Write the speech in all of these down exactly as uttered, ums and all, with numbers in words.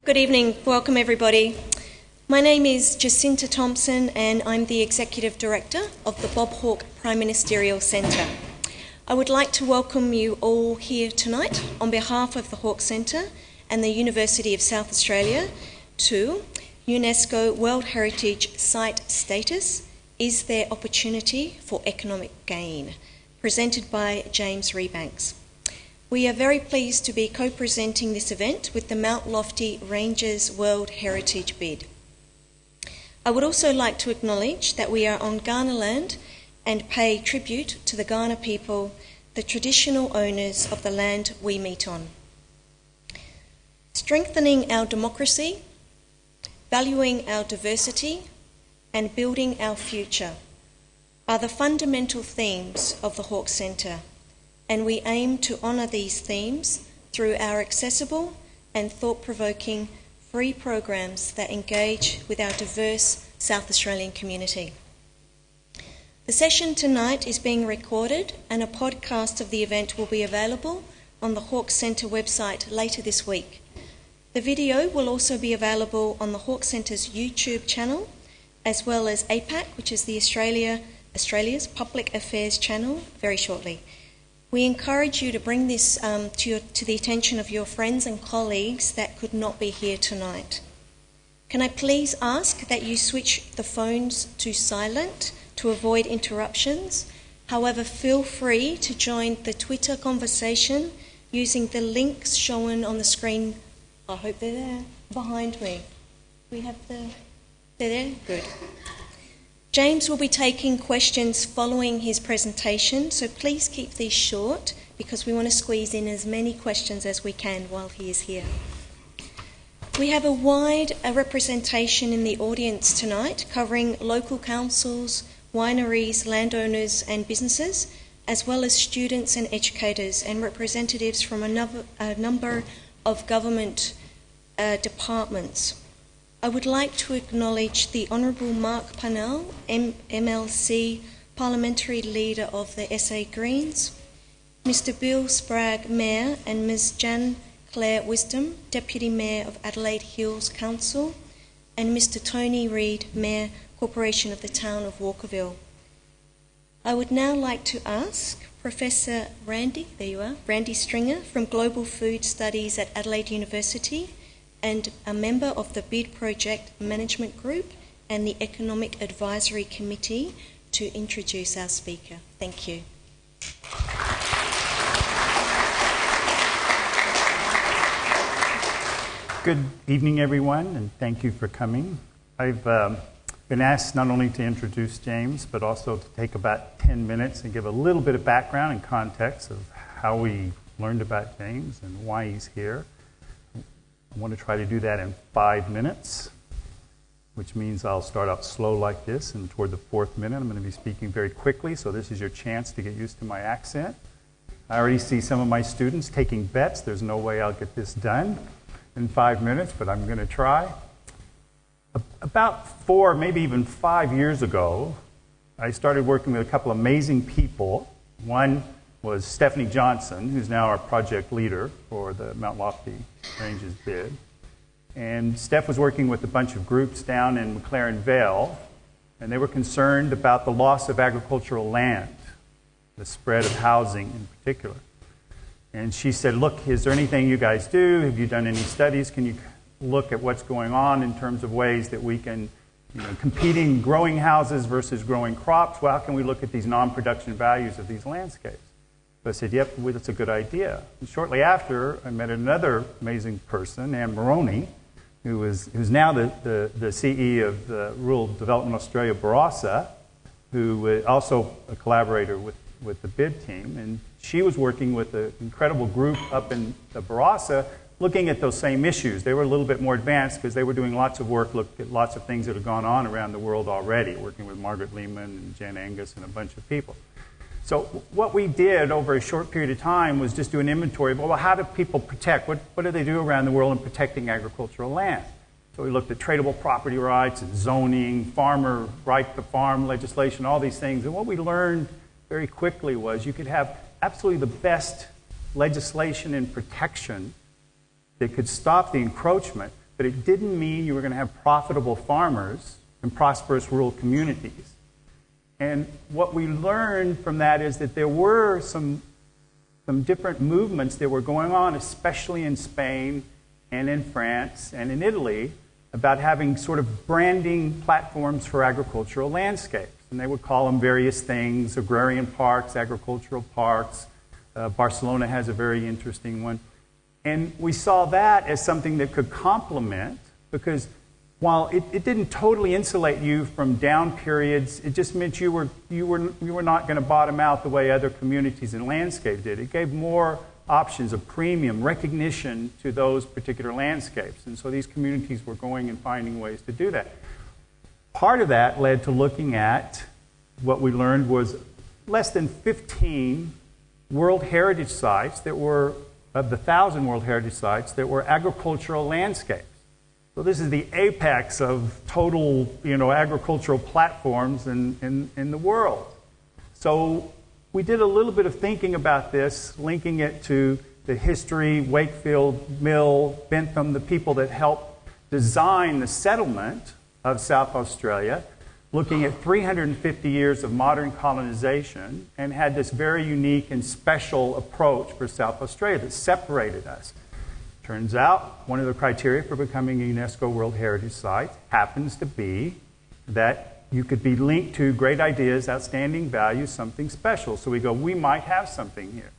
Good evening. Welcome, everybody. My name is Jacinta Thompson and I'm the Executive Director of the Bob Hawke Prime Ministerial Centre. I would like to welcome you all here tonight on behalf of the Hawke Centre and the University of South Australia to UNESCO World Heritage Site status, Is There Opportunity for Economic Gain, presented by James Rebanks. We are very pleased to be co-presenting this event with the Mount Lofty Ranges World Heritage Bid. I would also like to acknowledge that we are on Kaurna land and pay tribute to the Kaurna people, the traditional owners of the land we meet on. Strengthening our democracy, valuing our diversity, and building our future are the fundamental themes of the Hawke Centre, and we aim to honour these themes through our accessible and thought-provoking free programs that engage with our diverse South Australian community. The session tonight is being recorded and a podcast of the event will be available on the Hawke Centre website later this week. The video will also be available on the Hawke Centre's YouTube channel, as well as A PAC, which is the Australia, Australia's Public Affairs channel, very shortly. We encourage you to bring this um, to, your, to the attention of your friends and colleagues that could not be here tonight. Can I please ask that you switch the phones to silent to avoid interruptions? However, feel free to join the Twitter conversation using the links shown on the screen. I hope they're there behind me. We have the... They're there? Good. James will be taking questions following his presentation, so please keep these short because we want to squeeze in as many questions as we can while he is here. We have a wide a representation in the audience tonight, covering local councils, wineries, landowners and businesses, as well as students and educators and representatives from a number, a number of government uh, departments. I would like to acknowledge the Honourable Mark Parnell, M L C Parliamentary Leader of the S A Greens, Mister Bill Spragg, Mayor, and Miz Jan Claire Wisdom, Deputy Mayor of Adelaide Hills Council, and Mister Tony Reid, Mayor, Corporation of the Town of Walkerville. I would now like to ask Professor Randy, there you are, Randy Stringer from Global Food Studies at Adelaide University, and a member of the Bid Project Management Group and the Economic Advisory Committee, to introduce our speaker. Thank you. Good evening, everyone, and thank you for coming. I've um, been asked not only to introduce James, but also to take about ten minutes and give a little bit of background and context of how we learned about James and why he's here. I want to try to do that in five minutes, which means I'll start out slow like this, and toward the fourth minute I'm going to be speaking very quickly, so this is your chance to get used to my accent. I already see some of my students taking bets. There's no way I'll get this done in five minutes, but I'm going to try. About four, maybe even five years ago, I started working with a couple amazing people. One was Stephanie Johnson, who's now our project leader for the Mount Lofty Ranges bid. And Steph was working with a bunch of groups down in McLaren, Vale, and they were concerned about the loss of agricultural land, the spread of housing in particular. And she said, look, is there anything you guys do? Have you done any studies? Can you look at what's going on in terms of ways that we can, you know, competing growing houses versus growing crops? Well, how can we look at these non-production values of these landscapes? So I said, yep, well, that's a good idea. And shortly after, I met another amazing person, Anne Moroney, who was, who's now the, the, the C E of the Rural Development Australia, Barossa, who was also a collaborator with, with the bid team. And she was working with an incredible group up in the Barossa looking at those same issues. They were a little bit more advanced because they were doing lots of work, looked at lots of things that have gone on around the world already, working with Margaret Lehman and Jen Angus and a bunch of people. So what we did over a short period of time was just do an inventory of, well, how do people protect? What, what do they do around the world in protecting agricultural land? So we looked at tradable property rights and zoning, farmer right to farm legislation, all these things. And what we learned very quickly was you could have absolutely the best legislation and protection that could stop the encroachment, but it didn't mean you were going to have profitable farmers and prosperous rural communities. And what we learned from that is that there were some, some different movements that were going on, especially in Spain and in France and in Italy, about having sort of branding platforms for agricultural landscapes. And they would call them various things: agrarian parks, agricultural parks. Uh, Barcelona has a very interesting one. And we saw that as something that could complement, because while it, it didn't totally insulate you from down periods, it just meant you were, you were, you were not going to bottom out the way other communities and landscapes did. It gave more options, a premium, recognition to those particular landscapes. And so these communities were going and finding ways to do that. Part of that led to looking at what we learned was less than fifteen World Heritage Sites that were, of the thousand World Heritage Sites, that were agricultural landscapes. So this is the apex of total, you know, agricultural platforms in, in, in the world. So we did a little bit of thinking about this, linking it to the history, Wakefield, Mill, Bentham, the people that helped design the settlement of South Australia, looking at three hundred fifty years of modern colonization, and had this very unique and special approach for South Australia that separated us. Turns out one of the criteria for becoming a UNESCO World Heritage Site happens to be that you could be linked to great ideas, outstanding values, something special. So we go, we might have something here.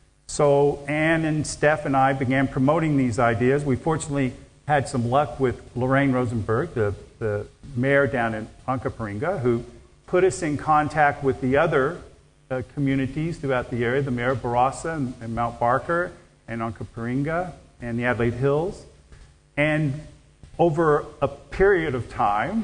So Anne and Steph and I began promoting these ideas. We fortunately had some luck with Lorraine Rosenberg, the, the mayor down in Onkaparinga, who put us in contact with the other uh, communities throughout the area, the mayor of Barossa and, and Mount Barker and Onkaparinga and the Adelaide Hills. And over a period of time,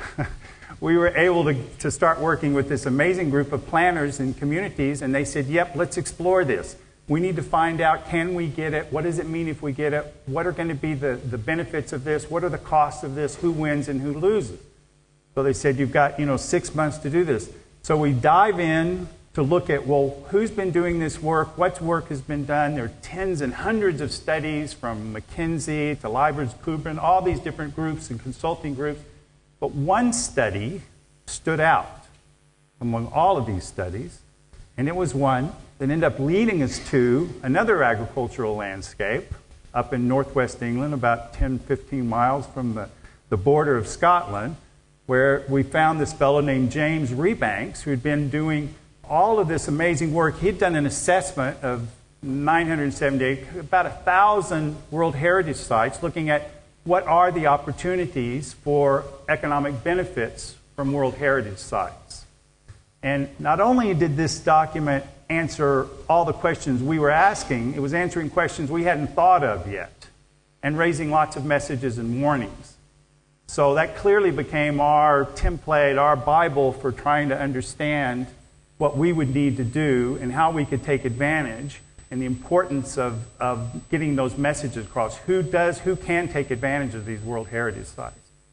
we were able to, to start working with this amazing group of planners and communities, and they said, yep, let's explore this. We need to find out, can we get it? What does it mean if we get it? What are going to be the, the benefits of this? What are the costs of this? Who wins and who loses? So they said, you've got, you know, six months to do this. So we dive in to look at, well, who's been doing this work? What work has been done? There are tens and hundreds of studies from McKinsey to Libers Kubrin, all these different groups and consulting groups. But one study stood out among all of these studies, and it was one that ended up leading us to another agricultural landscape up in northwest England, about ten, fifteen miles from the, the border of Scotland, where we found this fellow named James Rebanks, who had been doing all of this amazing work. He'd done an assessment of nine hundred seventy-eight, about a thousand World Heritage Sites, looking at what are the opportunities for economic benefits from World Heritage Sites. And not only did this document answer all the questions we were asking, it was answering questions we hadn't thought of yet and raising lots of messages and warnings. So that clearly became our template, our Bible for trying to understand what we would need to do and how we could take advantage, and the importance of, of getting those messages across. Who does, who can take advantage of these World Heritage Sites?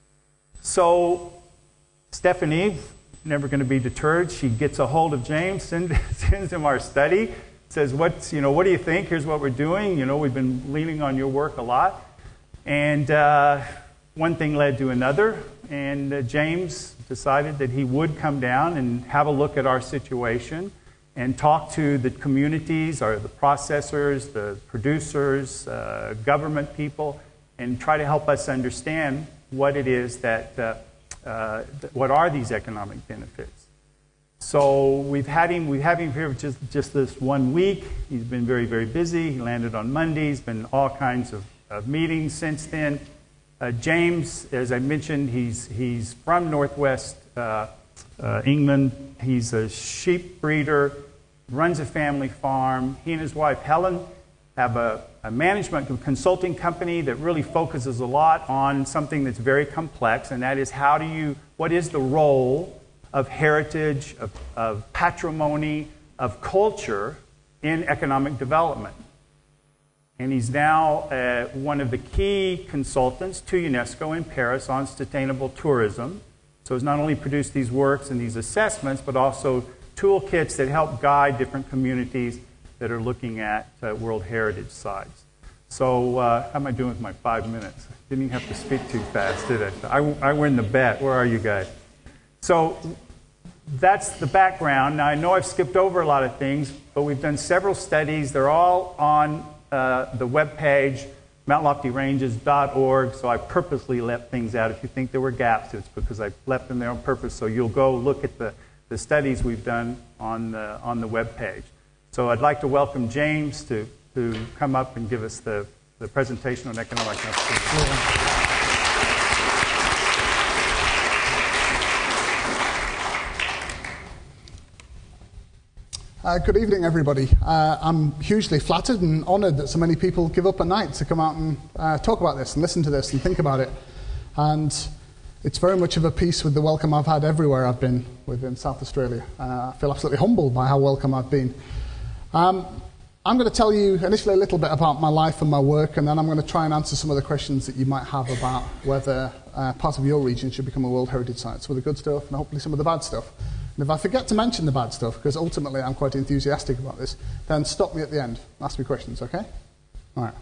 So Stephanie, never going to be deterred, she gets a hold of James, send, sends him our study, says, what's, you know, what do you think? Here's what we're doing. You know, we've been leaning on your work a lot. And uh, one thing led to another, and uh, James decided that he would come down and have a look at our situation and talk to the communities, or the processors, the producers, uh, government people, and try to help us understand what it is that, uh, uh, what are these economic benefits. So we've had him, we have him here just, just this one week. He's been very, very busy. He landed on Monday. He's been all kinds of, of meetings since then. Uh, James, as I mentioned, he's, he's from Northwest uh, uh, England. He's a sheep breeder, runs a family farm. He and his wife, Helen, have a, a management consulting company that really focuses a lot on something that's very complex, and that is how do you, what is the role of heritage, of, of patrimony, of culture in economic development. And he's now uh, one of the key consultants to UNESCO in Paris on sustainable tourism. So he's not only produced these works and these assessments, but also toolkits that help guide different communities that are looking at uh, World Heritage Sites. So uh, how am I doing with my five minutes? Didn't even have to speak too fast, did I? I, I win the bet. Where are you guys? So that's the background. Now, I know I've skipped over a lot of things, but we've done several studies. They're all on uh, the webpage, mount lofty ranges dot org, so I purposely left things out. If you think there were gaps, it's because I left them there on purpose, so you'll go look at the, the studies we've done on the, on the webpage. So I'd like to welcome James to, to come up and give us the, the presentation on economic opportunity. Uh, good evening, everybody. Uh, I'm hugely flattered and honoured that so many people give up a night to come out and uh, talk about this and listen to this and think about it. And it's very much of a piece with the welcome I've had everywhere I've been within South Australia. Uh, I feel absolutely humbled by how welcome I've been. Um, I'm going to tell you initially a little bit about my life and my work, and then I'm going to try and answer some of the questions that you might have about whether uh, part of your region should become a World Heritage Site. Some of the good stuff and hopefully some of the bad stuff. And if I forget to mention the bad stuff, because ultimately I'm quite enthusiastic about this, then stop me at the end. Ask me questions, okay? All right.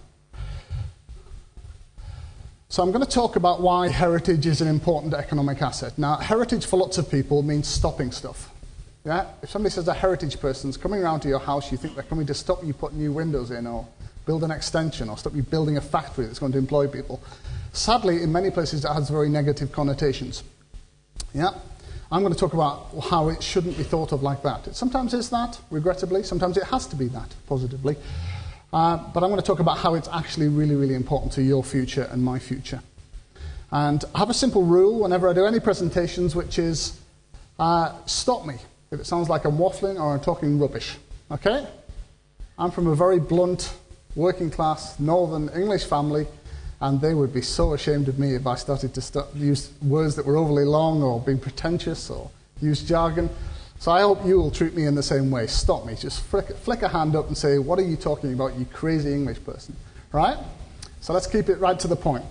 So I'm going to talk about why heritage is an important economic asset. Now, heritage for lots of people means stopping stuff. Yeah? If somebody says a heritage person's coming around to your house, you think they're coming to stop you putting new windows in or build an extension or stop you building a factory that's going to employ people. Sadly, in many places that has very negative connotations. Yeah? I'm going to talk about how it shouldn't be thought of like that. It sometimes is that, regrettably. Sometimes it has to be that, positively. Uh, but I'm going to talk about how it's actually really, really important to your future and my future. And I have a simple rule whenever I do any presentations, which is uh, stop me if it sounds like I'm waffling or I'm talking rubbish. Okay? I'm from a very blunt, working-class, northern English family, and they would be so ashamed of me if I started to st use words that were overly long or being pretentious or use jargon. So I hope you will treat me in the same way. Stop me. Just flick, flick a hand up and say, what are you talking about, you crazy English person? Right? So let's keep it right to the point.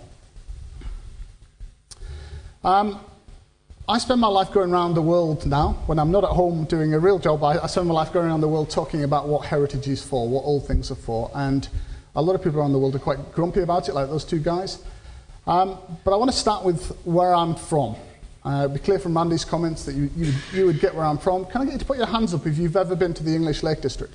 Um, I spend my life going around the world now. When I'm not at home doing a real job, I, I spend my life going around the world talking about what heritage is for, what old things are for. And a lot of people around the world are quite grumpy about it, like those two guys. Um, but I want to start with where I'm from. Uh, it'd be clear from Randy's comments that you, you, you would get where I'm from. Can I get you to put your hands up if you've ever been to the English Lake District?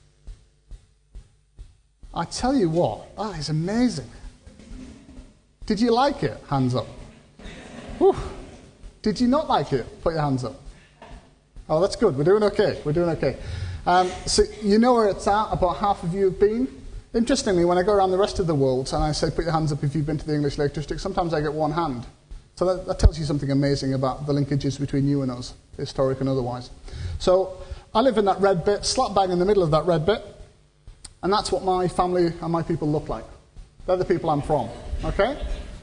I tell you what, that is amazing. Did you like it? Hands up. Whew. Did you not like it? Put your hands up. Oh, that's good. We're doing okay. We're doing okay. Um, so you know where it's at. About half of you have been. Interestingly, when I go around the rest of the world and I say, put your hands up if you've been to the English Lake District, sometimes I get one hand. So that, that tells you something amazing about the linkages between you and us, historic and otherwise. So I live in that red bit, slap bang in the middle of that red bit, and that's what my family and my people look like. They're the people I'm from, okay?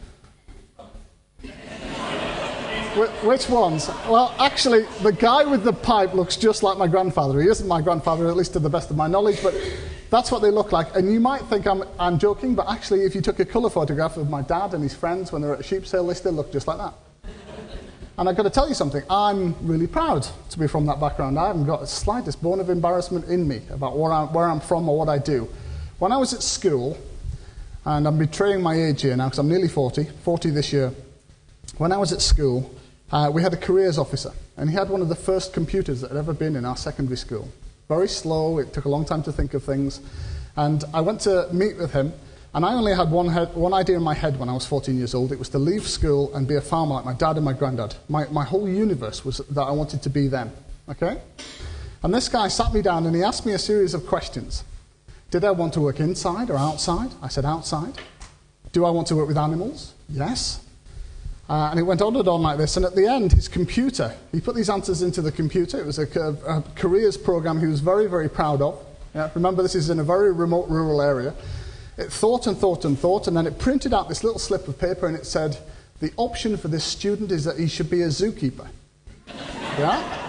Wh which ones? Well, actually, the guy with the pipe looks just like my grandfather. He isn't my grandfather, at least to the best of my knowledge, but that's what they look like. And you might think I'm, I'm joking, but actually, if you took a colour photograph of my dad and his friends when they're at a sheep sale, they still look just like that. And I've got to tell you something. I'm really proud to be from that background. I haven't got the slightest bone of embarrassment in me about where I'm, where I'm from or what I do. When I was at school, and I'm betraying my age here now because I'm nearly forty, forty this year. When I was at school, uh, we had a careers officer, and he had one of the first computers that had ever been in our secondary school. Very slow, it took a long time to think of things. And I went to meet with him, and I only had one, head, one idea in my head when I was fourteen years old. It was to leave school and be a farmer like my dad and my granddad. My, my whole universe was that I wanted to be them, okay? And this guy sat me down and he asked me a series of questions. Did I want to work inside or outside? I said outside. Do I want to work with animals? Yes. Uh, and it went on and on like this, and at the end, his computer, he put these answers into the computer. It was a, a, a careers program he was very, very proud of. Yeah, remember, this is in a very remote rural area. It thought and thought and thought, and then it printed out this little slip of paper, and it said, the option for this student is that he should be a zookeeper. Yeah?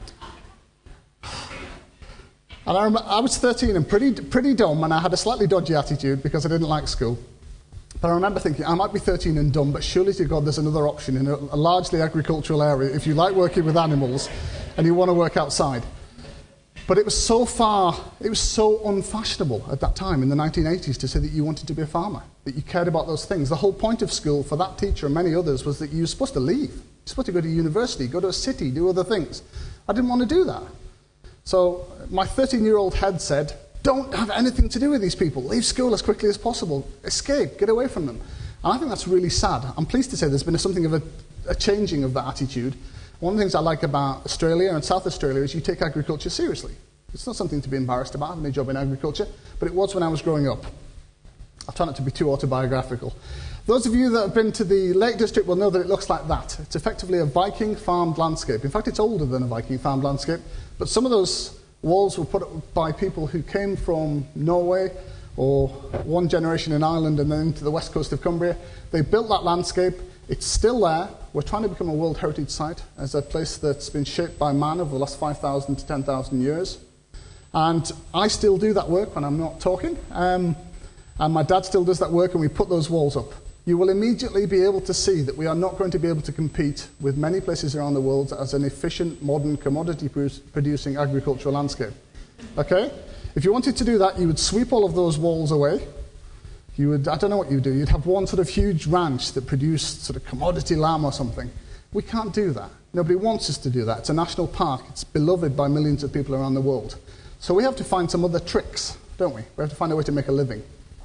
And I, remember, I was thirteen and pretty, pretty dumb, and I had a slightly dodgy attitude because I didn't like school. But I remember thinking, I might be thirteen and dumb, but surely to God there's another option in a, a largely agricultural area if you like working with animals and you want to work outside. But it was so far, it was so unfashionable at that time in the nineteen eighties to say that you wanted to be a farmer, that you cared about those things. The whole point of school for that teacher and many others was that you were supposed to leave. You're supposed to go to university, go to a city, do other things. I didn't want to do that. So my thirteen-year-old head said, don't have anything to do with these people. Leave school as quickly as possible. Escape, get away from them. And I think that's really sad. I'm pleased to say there's been something of a, a changing of that attitude. One of the things I like about Australia and South Australia is you take agriculture seriously. It's not something to be embarrassed about, having a job in agriculture, but it was when I was growing up. I'll try not to be too autobiographical. Those of you that have been to the Lake District will know that it looks like that. It's effectively a Viking farmed landscape. In fact, it's older than a Viking farmed landscape, but some of those walls were put up by people who came from Norway or one generation in Ireland and then into the west coast of Cumbria. They built that landscape. It's still there. We're trying to become a World Heritage Site as a place that's been shaped by man over the last five thousand to ten thousand years. And I still do that work when I'm not talking. Um, and my dad still does that work, and we put those walls up. You will immediately be able to see that we are not going to be able to compete with many places around the world as an efficient, modern, commodity-producing agricultural landscape. Okay? If you wanted to do that, you would sweep all of those walls away. You would, I don't know what you would do. You'd have one sort of huge ranch that produced sort of commodity lamb or something. We can't do that. Nobody wants us to do that. It's a national park. It's beloved by millions of people around the world. So we have to find some other tricks, don't we? We have to find a way to make a living.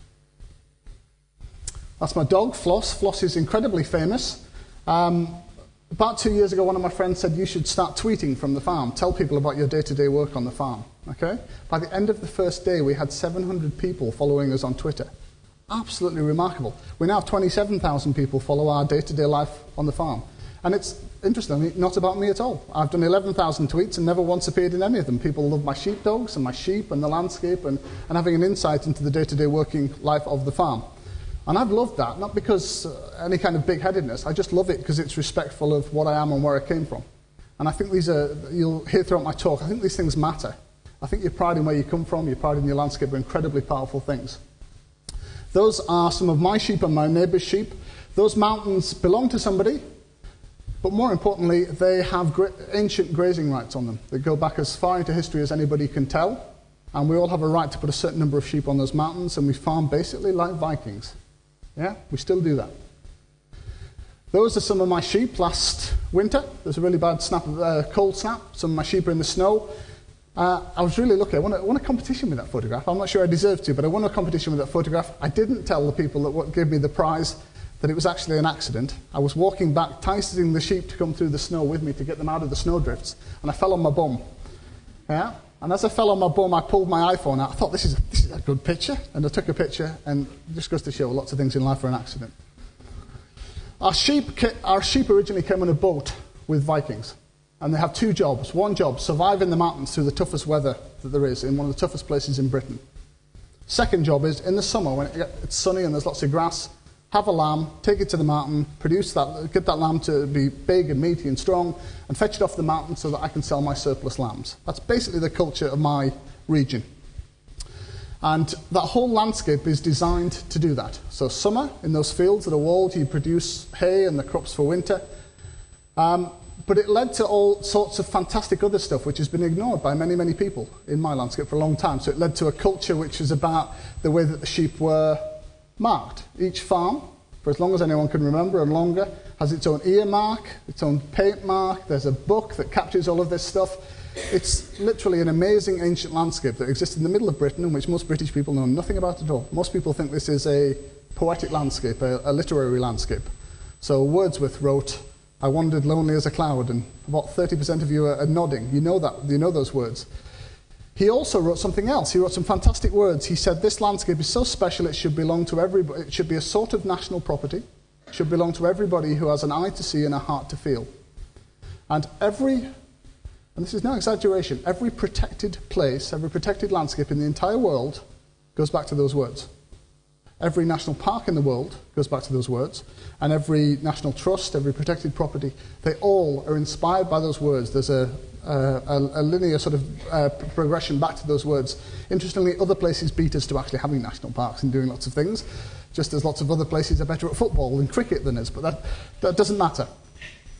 That's my dog, Floss. Floss is incredibly famous. Um, about two years ago, one of my friends said, you should start tweeting from the farm. Tell people about your day-to-day work on the farm. Okay? By the end of the first day, we had seven hundred people following us on Twitter. Absolutely remarkable. We now have twenty-seven thousand people follow our day-to-day life on the farm. And it's interestingly not about me at all. I've done eleven thousand tweets and never once appeared in any of them. People love my sheepdogs and my sheep and the landscape and, and having an insight into the day-to-day working life of the farm. And I've loved that, not because uh, any kind of big-headedness. I just love it because it's respectful of what I am and where I came from. And I think these are, you'll hear throughout my talk, I think these things matter. I think your pride in where you come from, your pride in your landscape are incredibly powerful things. Those are some of my sheep and my neighbour's sheep. Those mountains belong to somebody, but more importantly, they have gra- ancient grazing rights on them that go back as far into history as anybody can tell. And we all have a right to put a certain number of sheep on those mountains, and we farm basically like Vikings. Yeah, we still do that. Those are some of my sheep last winter. There's a really bad snap, uh, cold snap. Some of my sheep are in the snow. Uh, I was really lucky. I won, a, I won a competition with that photograph. I'm not sure I deserved to, but I won a competition with that photograph. I didn't tell the people that gave me the prize that it was actually an accident. I was walking back, ticing the sheep to come through the snow with me to get them out of the snowdrifts, and I fell on my bum. Yeah? And as I fell on my bum, I pulled my iPhone out. I thought, this is, a, this is a good picture. And I took a picture, and it just goes to show lots of things in life are an accident. Our sheep, our sheep originally came on a boat with Vikings. And they have two jobs. One job, survive in the mountains through the toughest weather that there is, in one of the toughest places in Britain. Second job is, in the summer, when it's sunny and there's lots of grass, have a lamb, take it to the mountain, produce that, get that lamb to be big and meaty and strong, and fetch it off the mountain so that I can sell my surplus lambs. That's basically the culture of my region. And that whole landscape is designed to do that. So summer, in those fields that are walled, you produce hay and the crops for winter. Um, But it led to all sorts of fantastic other stuff which has been ignored by many, many people in my landscape for a long time. So it led to a culture which was about the way that the sheep were marked. Each farm, for as long as anyone can remember and longer, has its own ear mark, its own paint mark. There's a book that captures all of this stuff. It's literally an amazing ancient landscape that exists in the middle of Britain, and which most British people know nothing about at all. Most people think this is a poetic landscape, a, a literary landscape. So Wordsworth wrote, I wandered lonely as a cloud, and about thirty percent of you are, are nodding. You know that, you know those words. He also wrote something else. He wrote some fantastic words. He said, this landscape is so special it should belong to everybody. It should be a sort of national property. It should belong to everybody who has an eye to see and a heart to feel. And every, and this is no exaggeration, every protected place, every protected landscape in the entire world goes back to those words. Every national park in the world goes back to those words, and every national trust, every protected property, they all are inspired by those words. There's a, a, a linear sort of uh, progression back to those words. Interestingly, other places beat us to actually having national parks and doing lots of things, just as lots of other places are better at football and cricket than us, but that, that doesn't matter.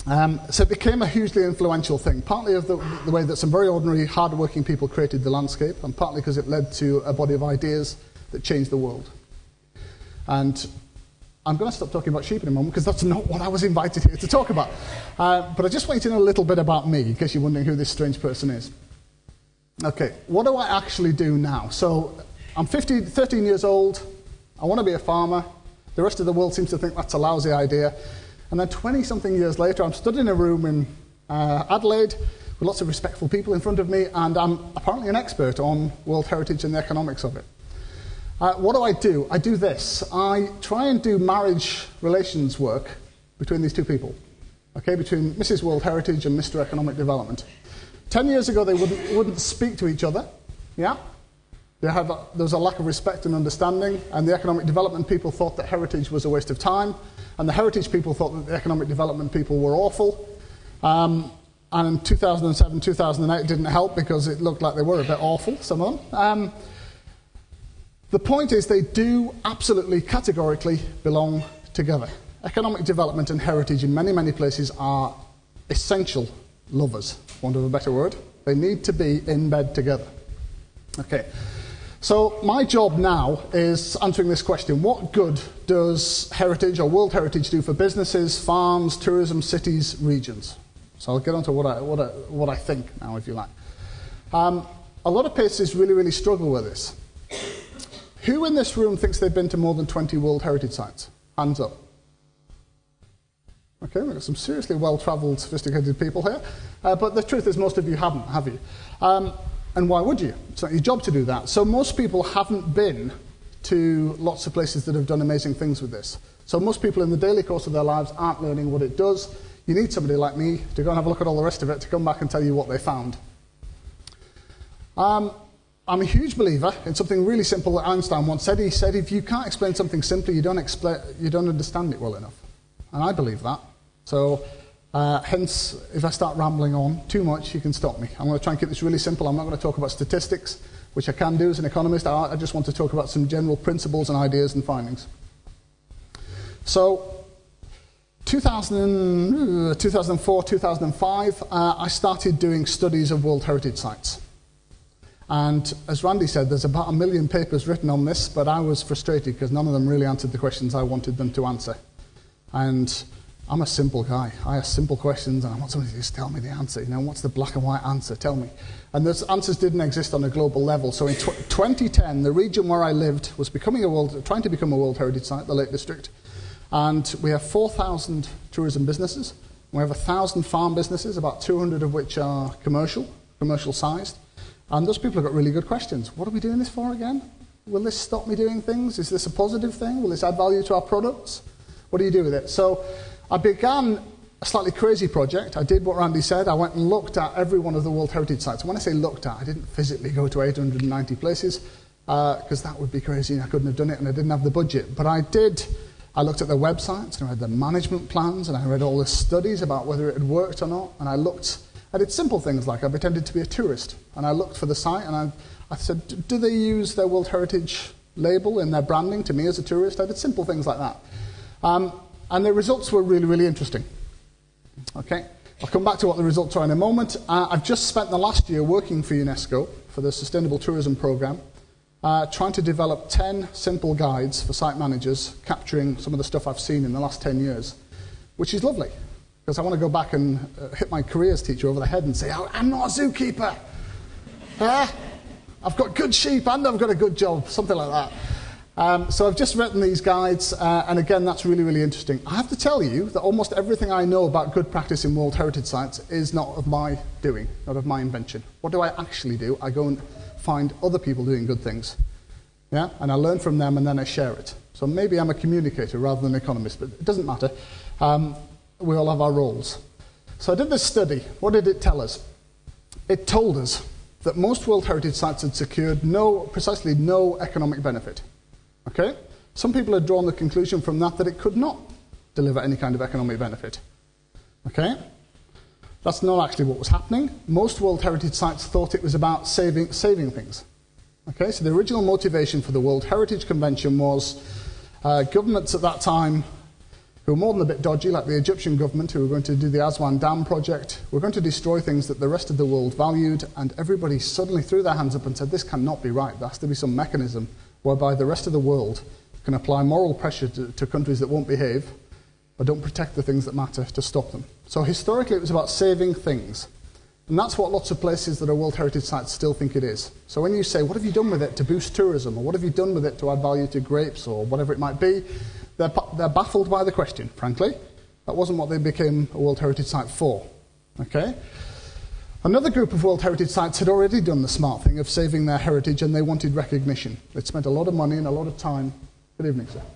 Um, so it became a hugely influential thing, partly of the, the way that some very ordinary, hard-working people created the landscape, and partly because it led to a body of ideas that changed the world. And I'm going to stop talking about sheep in a moment, because that's not what I was invited here to talk about. Uh, but I just want you to know a little bit about me, in case you're wondering who this strange person is. Okay, what do I actually do now? So I'm fifteen, thirteen years old, I want to be a farmer. The rest of the world seems to think that's a lousy idea. And then twenty-something years later, I'm stood in a room in uh, Adelaide with lots of respectful people in front of me, and I'm apparently an expert on World Heritage and the economics of it. Uh, what do I do? I do this. I try and do marriage relations work between these two people, okay, between Missus World Heritage and Mister Economic Development. Ten years ago, they wouldn't, wouldn't speak to each other, yeah? They had a, there was a lack of respect and understanding, and the economic development people thought that heritage was a waste of time, and the heritage people thought that the economic development people were awful. Um, and in two thousand seven, two thousand eight, it didn't help because it looked like they were a bit awful, some of them. Um, the point is they do absolutely, categorically belong together. Economic development and heritage in many, many places are essential lovers, for want of a better word. They need to be in bed together. Okay. So my job now is answering this question: what good does heritage or World Heritage do for businesses, farms, tourism, cities, regions? So I'll get on to what I, what I, what I think now, if you like. Um, a lot of places really, really struggle with this. Who in this room thinks they've been to more than twenty World Heritage Sites? Hands up. Okay, we've got some seriously well-travelled, sophisticated people here. Uh, but the truth is most of you haven't, have you? Um, And why would you? It's not your job to do that. So most people haven't been to lots of places that have done amazing things with this. So most people in the daily course of their lives aren't learning what it does. You need somebody like me to go and have a look at all the rest of it, to come back and tell you what they found. Um, I'm a huge believer in something really simple that Einstein once said. He said, if you can't explain something simply, you don't, expla- you don't understand it well enough. And I believe that. So Uh, hence, if I start rambling on too much, you can stop me. I'm going to try and keep this really simple. I'm not going to talk about statistics, which I can do as an economist. I, I just want to talk about some general principles and ideas and findings. So, two thousand, two thousand four, two thousand five, uh, I started doing studies of World Heritage Sites. And as Randy said, there's about a million papers written on this, but I was frustrated because none of them really answered the questions I wanted them to answer. And I'm a simple guy. I ask simple questions, and I want somebody to just tell me the answer. You know, what's the black and white answer? Tell me. And those answers didn't exist on a global level. So in twenty ten, the region where I lived was becoming a world, trying to become a World Heritage Site, the Lake District. And we have four thousand tourism businesses. We have one thousand farm businesses, about two hundred of which are commercial, commercial-sized. And those people have got really good questions. What are we doing this for again? Will this stop me doing things? Is this a positive thing? Will this add value to our products? What do you do with it? So I began a slightly crazy project. I did what Randy said. I went and looked at every one of the World Heritage Sites. And when I say looked at, I didn't physically go to eight hundred ninety places, because uh, that would be crazy and I couldn't have done it and I didn't have the budget. But I did. I looked at their websites and I read the management plans and I read all the studies about whether it had worked or not. And I looked, I did simple things like I pretended to be a tourist. And I looked for the site and I, I said, do they use their World Heritage label in their branding to me as a tourist? I did simple things like that. Um, And the results were really, really interesting. Okay, I'll come back to what the results are in a moment. Uh, I've just spent the last year working for UNESCO, for the Sustainable Tourism Programme, uh, trying to develop ten simple guides for site managers, capturing some of the stuff I've seen in the last ten years, which is lovely, because I want to go back and uh, hit my careers teacher over the head and say, I'm not a zookeeper. Uh, I've got good sheep and I've got a good job, something like that. Um, so I've just written these guides, uh, and again, that's really, really interesting. I have to tell you that almost everything I know about good practice in World Heritage Sites is not of my doing, not of my invention. What do I actually do? I go and find other people doing good things, yeah, and I learn from them, and then I share it. So maybe I'm a communicator rather than an economist, but it doesn't matter. Um, we all have our roles. So I did this study. What did it tell us? It told us that most World Heritage Sites had secured no, precisely no economic benefit. Okay? Some people had drawn the conclusion from that that it could not deliver any kind of economic benefit. Okay? That's not actually what was happening. Most World Heritage Sites thought it was about saving, saving things. Okay? So the original motivation for the World Heritage Convention was uh, governments at that time who are more than a bit dodgy, like the Egyptian government, who were going to do the Aswan Dam project, were going to destroy things that the rest of the world valued, and everybody suddenly threw their hands up and said, this cannot be right. There has to be some mechanism whereby the rest of the world can apply moral pressure to, to countries that won't behave or don't protect the things that matter to stop them. So historically, it was about saving things. And that's what lots of places that are World Heritage Sites still think it is. So when you say, what have you done with it to boost tourism, or what have you done with it to add value to grapes, or whatever it might be, they're, they're baffled by the question, frankly. That wasn't what they became a World Heritage Site for. Okay? Another group of World Heritage Sites had already done the smart thing of saving their heritage, and they wanted recognition. They'd spent a lot of money and a lot of time. Good evening, sir.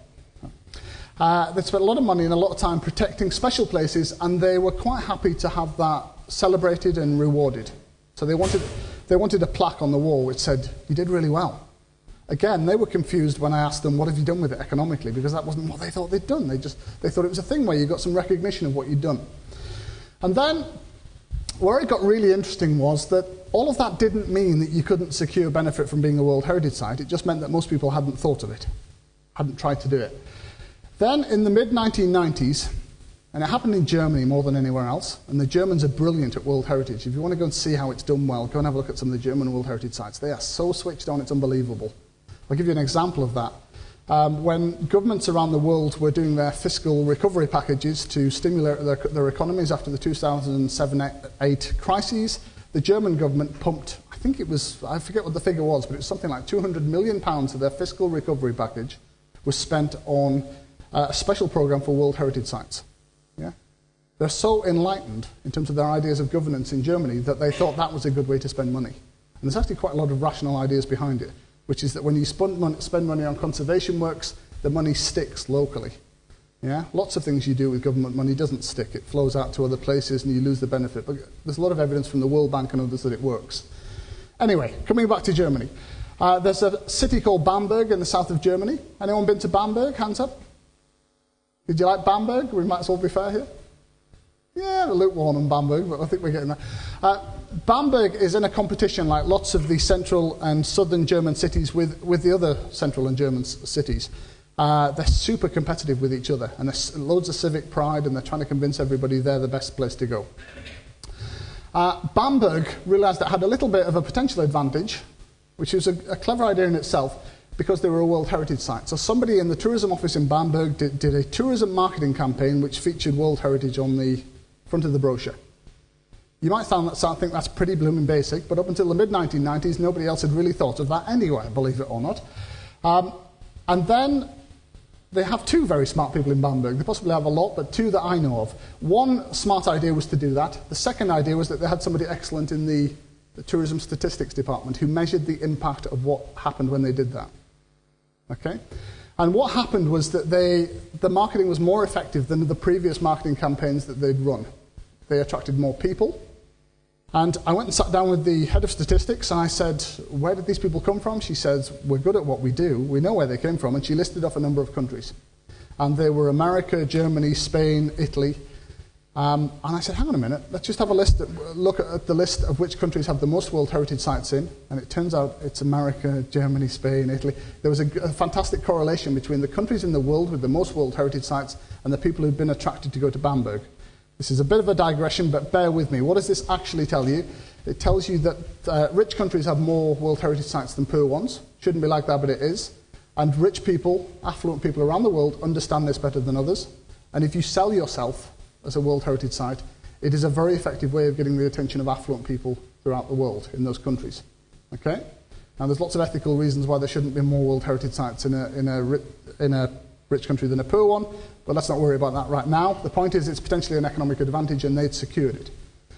Uh, they'd spent a lot of money and a lot of time protecting special places, and they were quite happy to have that celebrated and rewarded. So they wanted, they wanted a plaque on the wall which said, you did really well. Again, they were confused when I asked them, what have you done with it economically? Because that wasn't what they thought they'd done. They just they thought it was a thing where you got some recognition of what you'd done. And then, where it got really interesting was that all of that didn't mean that you couldn't secure benefit from being a World Heritage Site. It just meant that most people hadn't thought of it, hadn't tried to do it. Then, in the mid nineteen nineties, and it happened in Germany more than anywhere else, and the Germans are brilliant at World Heritage. If you want to go and see how it's done well, go and have a look at some of the German World Heritage Sites. They are so switched on, it's unbelievable. I'll give you an example of that. Um, when governments around the world were doing their fiscal recovery packages to stimulate their, their economies after the two thousand seven eight crises, the German government pumped, I think it was, I forget what the figure was, but it was something like two hundred million pounds of their fiscal recovery package was spent on uh, a special programme for World Heritage Sites. Yeah? They're so enlightened in terms of their ideas of governance in Germany that they thought that was a good way to spend money. And there's actually quite a lot of rational ideas behind it, which is that when you spend money, spend money on conservation works, the money sticks locally. Yeah? Lots of things you do with government money doesn't stick. It flows out to other places and you lose the benefit. But there's a lot of evidence from the World Bank and others that it works. Anyway, coming back to Germany. Uh, there's a city called Bamberg in the south of Germany. Anyone been to Bamberg? Hands up. Did you like Bamberg? We might as well be fair here. Yeah, a lukewarm on Bamberg, but I think we're getting there. Uh, Bamberg is in a competition like lots of the central and southern German cities with, with the other central and German cities. Uh, they're super competitive with each other, and there's loads of civic pride, and they're trying to convince everybody they're the best place to go. Uh, Bamberg realised it had a little bit of a potential advantage, which was a, a clever idea in itself, because they were a World Heritage Site. So somebody in the tourism office in Bamberg did, did a tourism marketing campaign which featured World Heritage on the front of the brochure. You might sound that, think that's pretty blooming basic, but up until the mid nineteen nineties, nobody else had really thought of that anyway, believe it or not. Um, and then they have two very smart people in Bamberg. They possibly have a lot, but two that I know of. One smart idea was to do that. The second idea was that they had somebody excellent in the, the tourism statistics department who measured the impact of what happened when they did that. Okay? And what happened was that they, the marketing was more effective than the previous marketing campaigns that they'd run. They attracted more people. And I went and sat down with the head of statistics and I said, where did these people come from? She says, we're good at what we do. We know where they came from. And she listed off a number of countries. And they were America, Germany, Spain, Italy. Um, and I said, hang on a minute, let's just have a list, look at the list of which countries have the most World Heritage Sites in. And it turns out it's America, Germany, Spain, Italy. There was a, a fantastic correlation between the countries in the world with the most World Heritage Sites and the people who'd been attracted to go to Bamberg. This is a bit of a digression, but bear with me. What does this actually tell you? It tells you that uh, rich countries have more World Heritage Sites than poor ones. Shouldn't be like that, but it is. And rich people, affluent people around the world, understand this better than others. And if you sell yourself as a World Heritage Site, it is a very effective way of getting the attention of affluent people throughout the world in those countries. Okay? Now, there's lots of ethical reasons why there shouldn't be more World Heritage Sites in a, in a, in a rich country than a poor one, but let's not worry about that right now. The point is it's potentially an economic advantage and they'd secured it.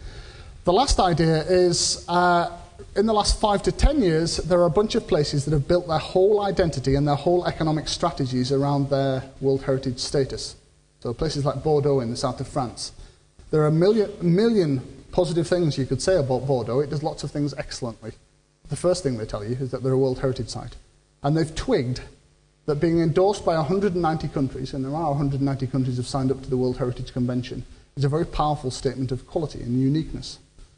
The last idea is, uh, in the last five to ten years, there are a bunch of places that have built their whole identity and their whole economic strategies around their World Heritage status. So places like Bordeaux in the south of France. There are a million, million positive things you could say about Bordeaux. It does lots of things excellently. The first thing they tell you is that they're a World Heritage Site. And they've twigged that being endorsed by one hundred ninety countries, and there are one hundred ninety countries have signed up to the World Heritage Convention, is a very powerful statement of quality and uniqueness.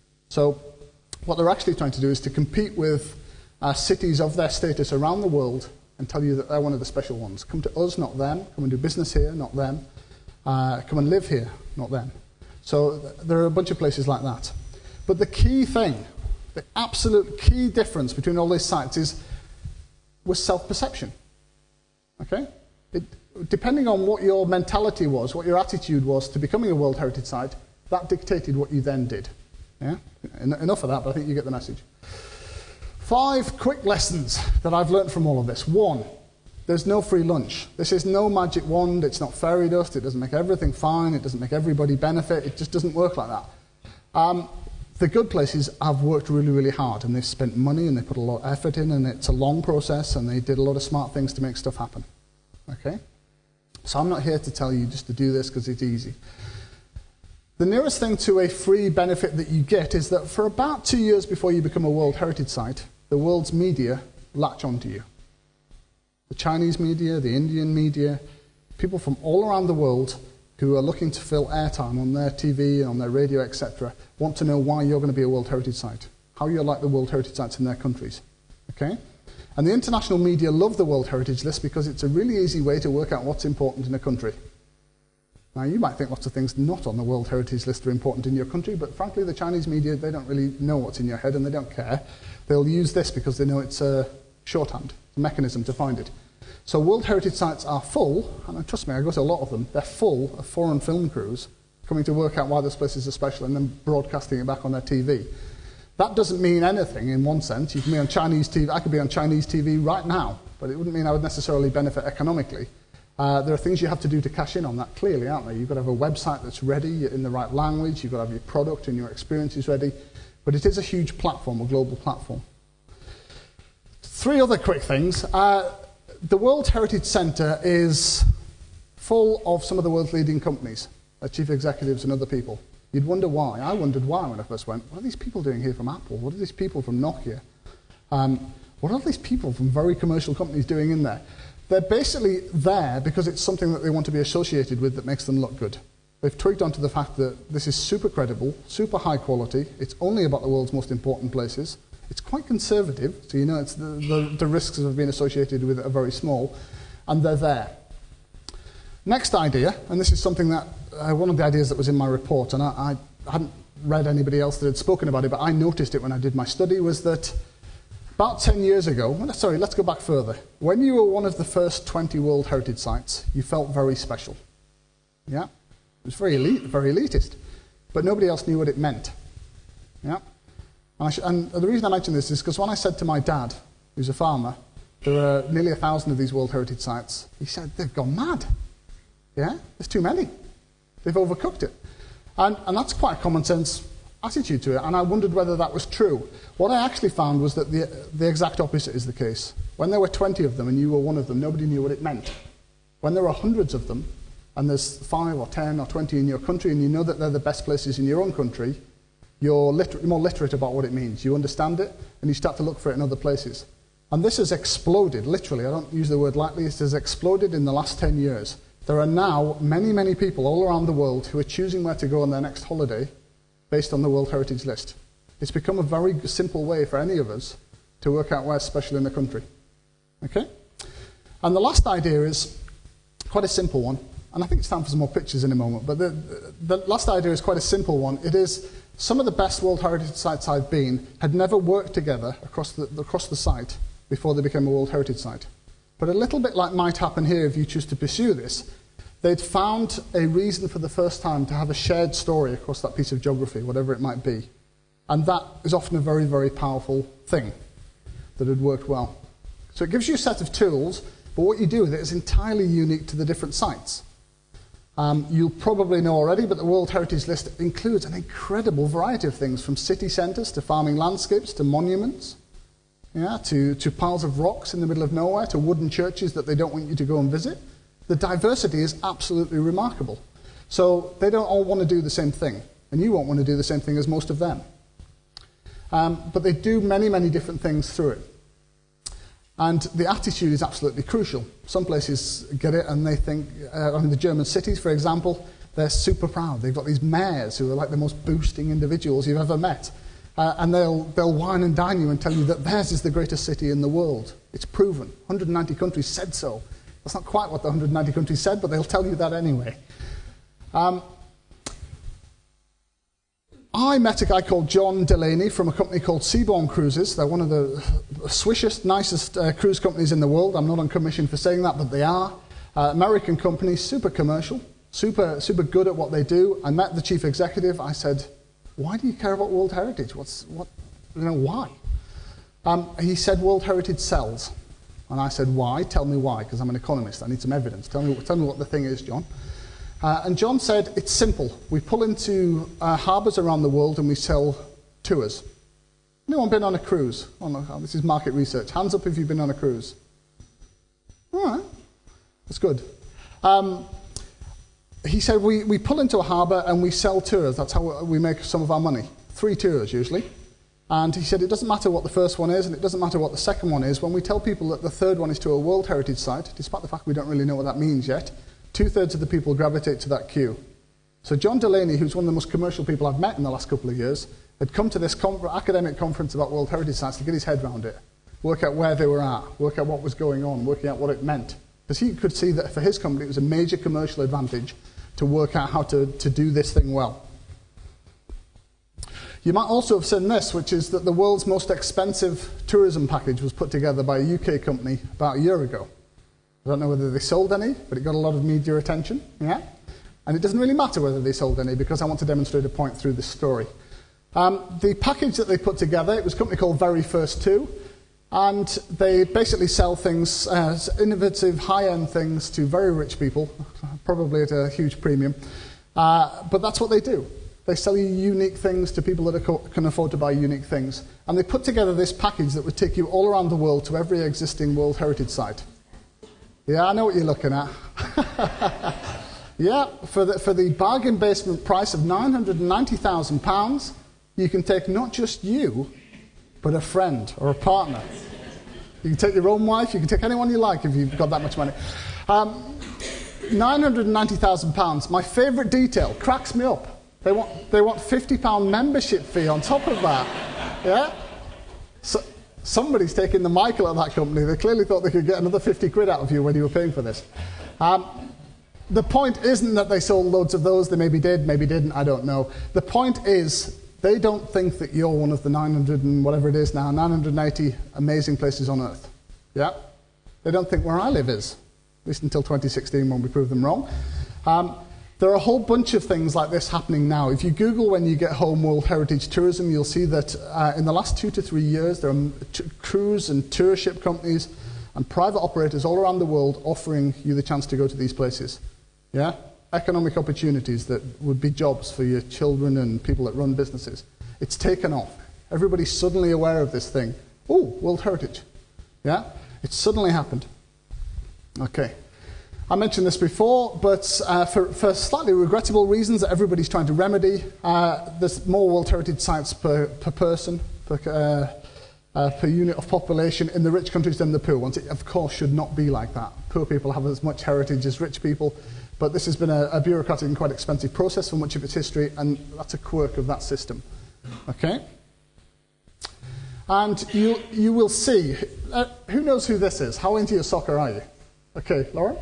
So what they're actually trying to do is to compete with uh, cities of their status around the world and tell you that they're one of the special ones. Come to us, not them. Come and do business here, not them. uh, come and live here, not them. So th there are a bunch of places like that. But the key thing, the absolute key difference between all these sites is was self-perception. Okay? It, depending on what your mentality was, what your attitude was to becoming a World Heritage Site, that dictated what you then did. Yeah? En enough of that, but I think you get the message. Five quick lessons that I've learned from all of this. One, there's no free lunch. This is no magic wand. It's not fairy dust. It doesn't make everything fine. It doesn't make everybody benefit. It just doesn't work like that. Um, the good places have worked really, really hard, and they've spent money, and they put a lot of effort in, and it's a long process, and they did a lot of smart things to make stuff happen. Okay? So I'm not here to tell you just to do this because it's easy. The nearest thing to a free benefit that you get is that for about two years before you become a World Heritage Site, the world's media latch onto you. The Chinese media, the Indian media, people from all around the world who are looking to fill airtime on their T V and on their radio, et cetera, want to know why you're going to be a World Heritage Site, how you're like the World Heritage Sites in their countries. Okay? And the international media love the World Heritage List because it's a really easy way to work out what's important in a country. Now, you might think lots of things not on the World Heritage List are important in your country, but frankly, the Chinese media, they don't really know what's in your head and they don't care. They'll use this because they know it's a shorthand, a mechanism to find it. So World Heritage Sites are full, and trust me, I go to a lot of them, they're full of foreign film crews coming to work out why this place is special and then broadcasting it back on their T V. That doesn't mean anything in one sense. You can be on Chinese T V, I could be on Chinese T V right now, but it wouldn't mean I would necessarily benefit economically. Uh, there are things you have to do to cash in on that, clearly, aren't there? You've got to have a website that's ready in the right language, you've got to have your product and your experiences ready, but it is a huge platform, a global platform. Three other quick things. Uh, the World Heritage Centre is full of some of the world's leading companies, their chief executives and other people. You'd wonder why. I wondered why when I first went. What are these people doing here from Apple? What are these people from Nokia? Um, what are these people from very commercial companies doing in there? They're basically there because it's something that they want to be associated with that makes them look good. They've tweaked onto the fact that this is super credible, super high quality, it's only about the world's most important places, it's quite conservative, so you know it's the, the, the risks of being associated with it are very small, and they're there. Next idea, and this is something that, uh, one of the ideas that was in my report, and I, I hadn't read anybody else that had spoken about it, but I noticed it when I did my study, was that about ten years ago, well, sorry, let's go back further. When you were one of the first twenty World Heritage Sites, you felt very special. Yeah? It was very elite, very elitist. But nobody else knew what it meant. Yeah? And, I sh and the reason I mention this is because when I said to my dad, who's a farmer, there are nearly a thousand of these World Heritage Sites, he said, they've gone mad. Yeah? There's too many. They've overcooked it. And, and that's quite a common sense attitude to it, and I wondered whether that was true. What I actually found was that the, the exact opposite is the case. When there were twenty of them and you were one of them, nobody knew what it meant. When there are hundreds of them, and there's five or ten or twenty in your country, and you know that they're the best places in your own country, you're liter- more literate about what it means. You understand it, and you start to look for it in other places. And this has exploded, literally, I don't use the word lightly, it has exploded in the last ten years. There are now many, many people all around the world who are choosing where to go on their next holiday based on the World Heritage List. It's become a very simple way for any of us to work out where's special in the country. Okay? And the last idea is quite a simple one, and I think it's time for some more pictures in a moment, but the, the last idea is quite a simple one. It is some of the best World Heritage Sites I've been had never worked together across the, across the site before they became a World Heritage Site. But a little bit like might happen here if you choose to pursue this, they'd found a reason for the first time to have a shared story across that piece of geography, whatever it might be. And that is often a very, very powerful thing that had worked well. So it gives you a set of tools, but what you do with it is entirely unique to the different sites. Um, you'll probably know already, but the World Heritage List includes an incredible variety of things, from city centres to farming landscapes to monuments, yeah, to, to piles of rocks in the middle of nowhere, to wooden churches that they don't want you to go and visit. The diversity is absolutely remarkable. So they don't all want to do the same thing, and you won't want to do the same thing as most of them. Um, but they do many, many different things through it. And the attitude is absolutely crucial. Some places get it and they think, uh, I mean, the German cities, for example, they're super proud. They've got these mayors who are like the most boosting individuals you've ever met. Uh, and they'll, they'll wine and dine you and tell you that theirs is the greatest city in the world. It's proven. one hundred ninety countries said so. That's not quite what the one hundred ninety countries said, but they'll tell you that anyway. Um, I met a guy called John Delaney from a company called Seabourn Cruises. They're one of the swishest, nicest uh, cruise companies in the world. I'm not on commission for saying that, but they are. Uh, American company, super commercial, super super good at what they do. I met the chief executive. I said, "Why do you care about World Heritage? What's what? You know why?" Um, he said, "World Heritage sells." And I said, "Why? Tell me why, because I'm an economist. I need some evidence. Tell me, tell me what the thing is, John." Uh, and John said, "It's simple. We pull into uh, harbours around the world and we sell tours." Anyone been on a cruise? Oh, no, this is market research. Hands up if you've been on a cruise. All right. That's good. Um, he said, we, we pull into a harbour and we sell tours. That's how we make some of our money. Three tours, usually. And he said, it doesn't matter what the first one is and it doesn't matter what the second one is. When we tell people that the third one is to a World Heritage Site, despite the fact we don't really know what that means yet, two-thirds of the people gravitate to that queue. So John Delaney, who's one of the most commercial people I've met in the last couple of years, had come to this com- academic conference about World Heritage Sites to get his head around it, work out where they were at, work out what was going on, working out what it meant. Because he could see that for his company it was a major commercial advantage to work out how to, to do this thing well. You might also have seen this, which is that the world's most expensive tourism package was put together by a U K company about a year ago. I don't know whether they sold any, but it got a lot of media attention. Yeah? And it doesn't really matter whether they sold any because I want to demonstrate a point through this story. Um, the package that they put together, it was a company called Very First Two, and they basically sell things, uh, innovative, high-end things to very rich people, probably at a huge premium. Uh, but that's what they do. They sell you unique things to people that are co- can afford to buy unique things. And they put together this package that would take you all around the world to every existing World Heritage Site. Yeah, I know what you're looking at. Yeah, for the, for the bargain basement price of nine hundred ninety thousand pounds, you can take not just you, but a friend or a partner. You can take your own wife, you can take anyone you like if you've got that much money. Um, nine hundred ninety thousand pounds. My favourite detail cracks me up. They want, they want fifty pound membership fee on top of that. Yeah? So, somebody's taking the Michael at that company. They clearly thought they could get another fifty quid out of you when you were paying for this. Um, the point isn't that they sold loads of those. They maybe did, maybe didn't, I don't know. The point is, they don't think that you're one of the nine hundred and whatever it is now, nine hundred eighty amazing places on Earth. Yeah? They don't think where I live is, at least until twenty sixteen when we proved them wrong. Um, There are a whole bunch of things like this happening now. If you Google when you get home World Heritage Tourism, you'll see that uh, in the last two to three years, there are t- cruise and tour ship companies and private operators all around the world offering you the chance to go to these places. Yeah? Economic opportunities that would be jobs for your children and people that run businesses. It's taken off. Everybody's suddenly aware of this thing. Oh, World Heritage. Yeah? It's suddenly happened. Okay. I mentioned this before, but uh, for, for slightly regrettable reasons that everybody's trying to remedy, uh, there's more World Heritage Sites per, per person, per, uh, uh, per unit of population in the rich countries than the poor ones. It, of course, should not be like that. Poor people have as much heritage as rich people, but this has been a, a bureaucratic and quite expensive process for much of its history, and that's a quirk of that system. Okay? And you, you will see, uh, who knows who this is? How into your soccer are you? Okay, Lauren?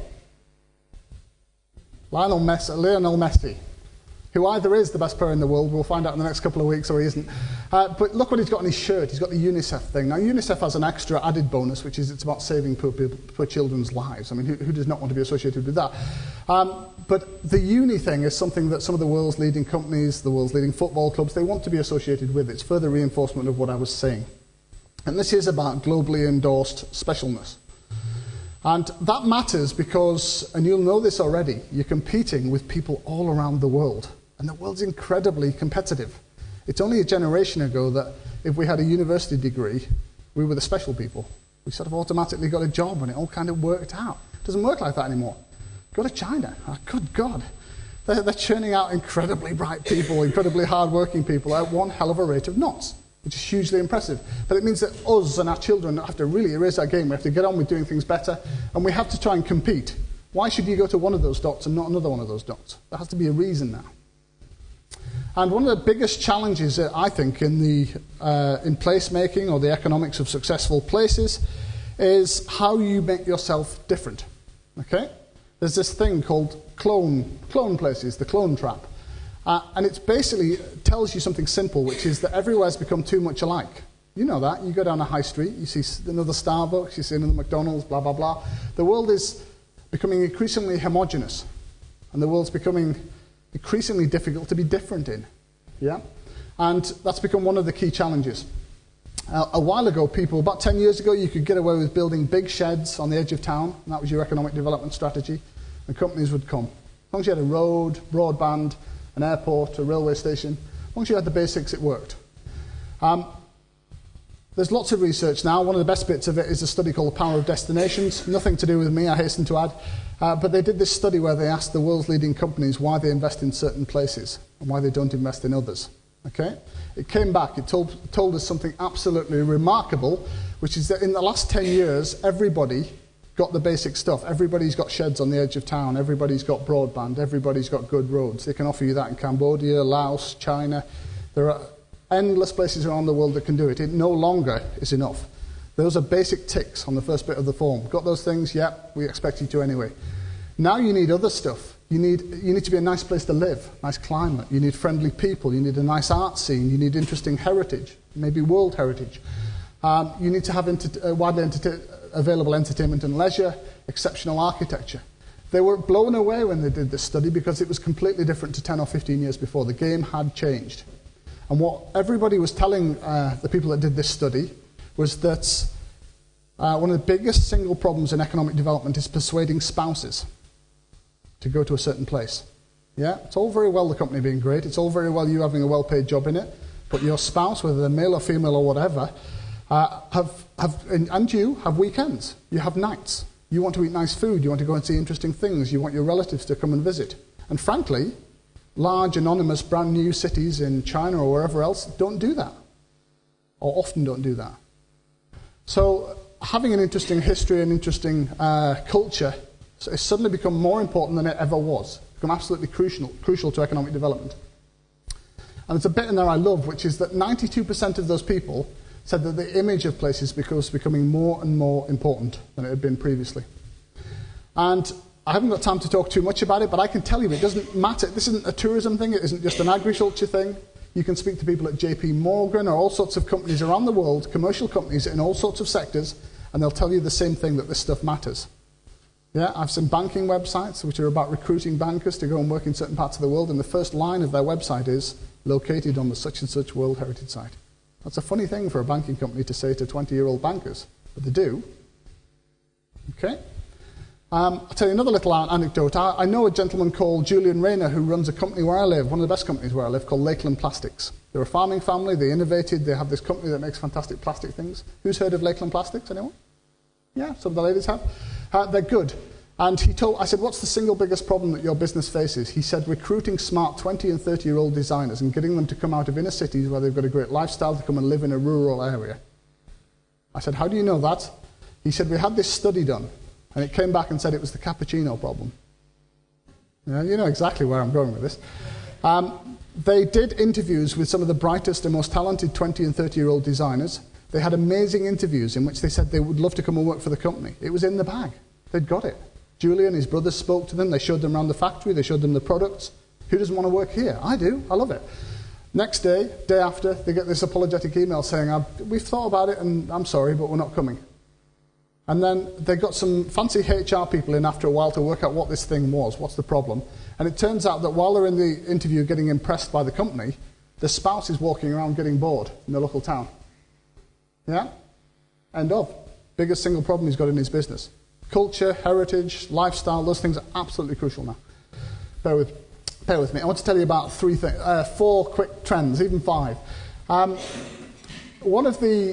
Lionel Messi, Lionel Messi, who either is the best player in the world, we'll find out in the next couple of weeks, or he isn't. Uh, but look what he's got on his shirt. He's got the UNICEF thing. Now, UNICEF has an extra added bonus, which is it's about saving poor, people, poor children's lives. I mean, who, who does not want to be associated with that? Um, but the uni thing is something that some of the world's leading companies, the world's leading football clubs, they want to be associated with. It's further reinforcement of what I was saying. And this is about globally endorsed specialness. And that matters because, and you'll know this already, you're competing with people all around the world. And the world's incredibly competitive. It's only a generation ago that if we had a university degree, we were the special people. We sort of automatically got a job and it all kind of worked out. It doesn't work like that anymore. Go to China. Oh, good God. They're, they're churning out incredibly bright people, incredibly hard-working people at one hell of a rate of knots, which is hugely impressive. But it means that us and our children have to really erase our game. We have to get on with doing things better, and we have to try and compete. Why should you go to one of those dots and not another one of those dots? There has to be a reason now. And one of the biggest challenges, uh, I think, in the uh, in placemaking or the economics of successful places is how you make yourself different. Okay? there's this thing called clone, clone places, the clone trap. Uh, and it basically tells you something simple, which is that everywhere's become too much alike. You know that. You go down a high street, you see another Starbucks, you see another McDonald's, blah, blah, blah. The world is becoming increasingly homogenous, and the world's becoming increasingly difficult to be different in. Yeah? And that's become one of the key challenges. Uh, a while ago, people, about ten years ago, you could get away with building big sheds on the edge of town, and that was your economic development strategy, and companies would come. As long as you had a road, broadband, an airport, a railway station, as long as you had the basics, it worked. Um, there's lots of research now. One of the best bits of it is a study called The Power of Destinations. Nothing to do with me, I hasten to add. Uh, but they did this study where they asked the world's leading companies why they invest in certain places and why they don't invest in others. Okay? It came back, it told, told us something absolutely remarkable, which is that in the last ten years, everybody got the basic stuff. Everybody's got sheds on the edge of town, everybody's got broadband, everybody's got good roads. They can offer you that in Cambodia, Laos, China. There are endless places around the world that can do it. It no longer is enough. Those are basic ticks on the first bit of the form. Got those things? Yep, we expect you to anyway. Now you need other stuff. You need, you need to be a nice place to live, nice climate. You need friendly people. You need a nice art scene. You need interesting heritage, maybe world heritage. Um, you need to have enter- uh, widely enter- available entertainment and leisure, exceptional architecture. They were blown away when they did this study because it was completely different to ten or fifteen years before. The game had changed. And what everybody was telling uh, the people that did this study was that uh, one of the biggest single problems in economic development is persuading spouses to go to a certain place. Yeah, it's all very well the company being great, it's all very well you having a well-paid job in it, but your spouse, whether they're male or female or whatever, uh, have, have and you have weekends, you have nights. You want to eat nice food, you want to go and see interesting things, you want your relatives to come and visit. And frankly, large, anonymous, brand new cities in China or wherever else don't do that, or often don't do that. So having an interesting history and interesting uh, culture has suddenly become more important than it ever was. It's become absolutely crucial, crucial to economic development. And there's a bit in there I love, which is that ninety-two percent of those people said that the image of places was becoming more and more important than it had been previously. And I haven't got time to talk too much about it, but I can tell you it doesn't matter. This isn't a tourism thing, it isn't just an agriculture thing. You can speak to people at J P Morgan or all sorts of companies around the world, commercial companies in all sorts of sectors, and they'll tell you the same thing, that this stuff matters. Yeah, I've seen banking websites which are about recruiting bankers to go and work in certain parts of the world, and the first line of their website is located on the such and such World Heritage Site. That's a funny thing for a banking company to say to twenty-year-old bankers, but they do. Okay? Um, I'll tell you another little anecdote. I, I know a gentleman called Julian Rayner who runs a company where I live, one of the best companies where I live, called Lakeland Plastics. They're a farming family, they innovated, they have this company that makes fantastic plastic things. Who's heard of Lakeland Plastics? Anyone? Yeah, some of the ladies have. Uh, they're good. And he told, I said, what's the single biggest problem that your business faces? He said, recruiting smart twenty and thirty-year-old designers and getting them to come out of inner cities where they've got a great lifestyle to come and live in a rural area. I said, how do you know that? He said, we had this study done, and it came back and said it was the cappuccino problem. Yeah, you know exactly where I'm going with this. Um, they did interviews with some of the brightest and most talented twenty and thirty-year-old designers. They had amazing interviews in which they said they would love to come and work for the company. It was in the bag. They'd got it. Julia and his brothers spoke to them. They showed them around the factory. They showed them the products. Who doesn't want to work here? I do. I love it. Next day, day after, they get this apologetic email saying, we've thought about it and I'm sorry, but we're not coming. And then they got some fancy H R people in after a while to work out what this thing was, what's the problem. And it turns out that while they're in the interview getting impressed by the company, the spouse is walking around getting bored in the local town. Yeah? End of. Biggest single problem he's got in his business. Culture, heritage, lifestyle, those things are absolutely crucial now. Bear with, bear with me. I want to tell you about three things, uh, four quick trends, even five. Um, one of the,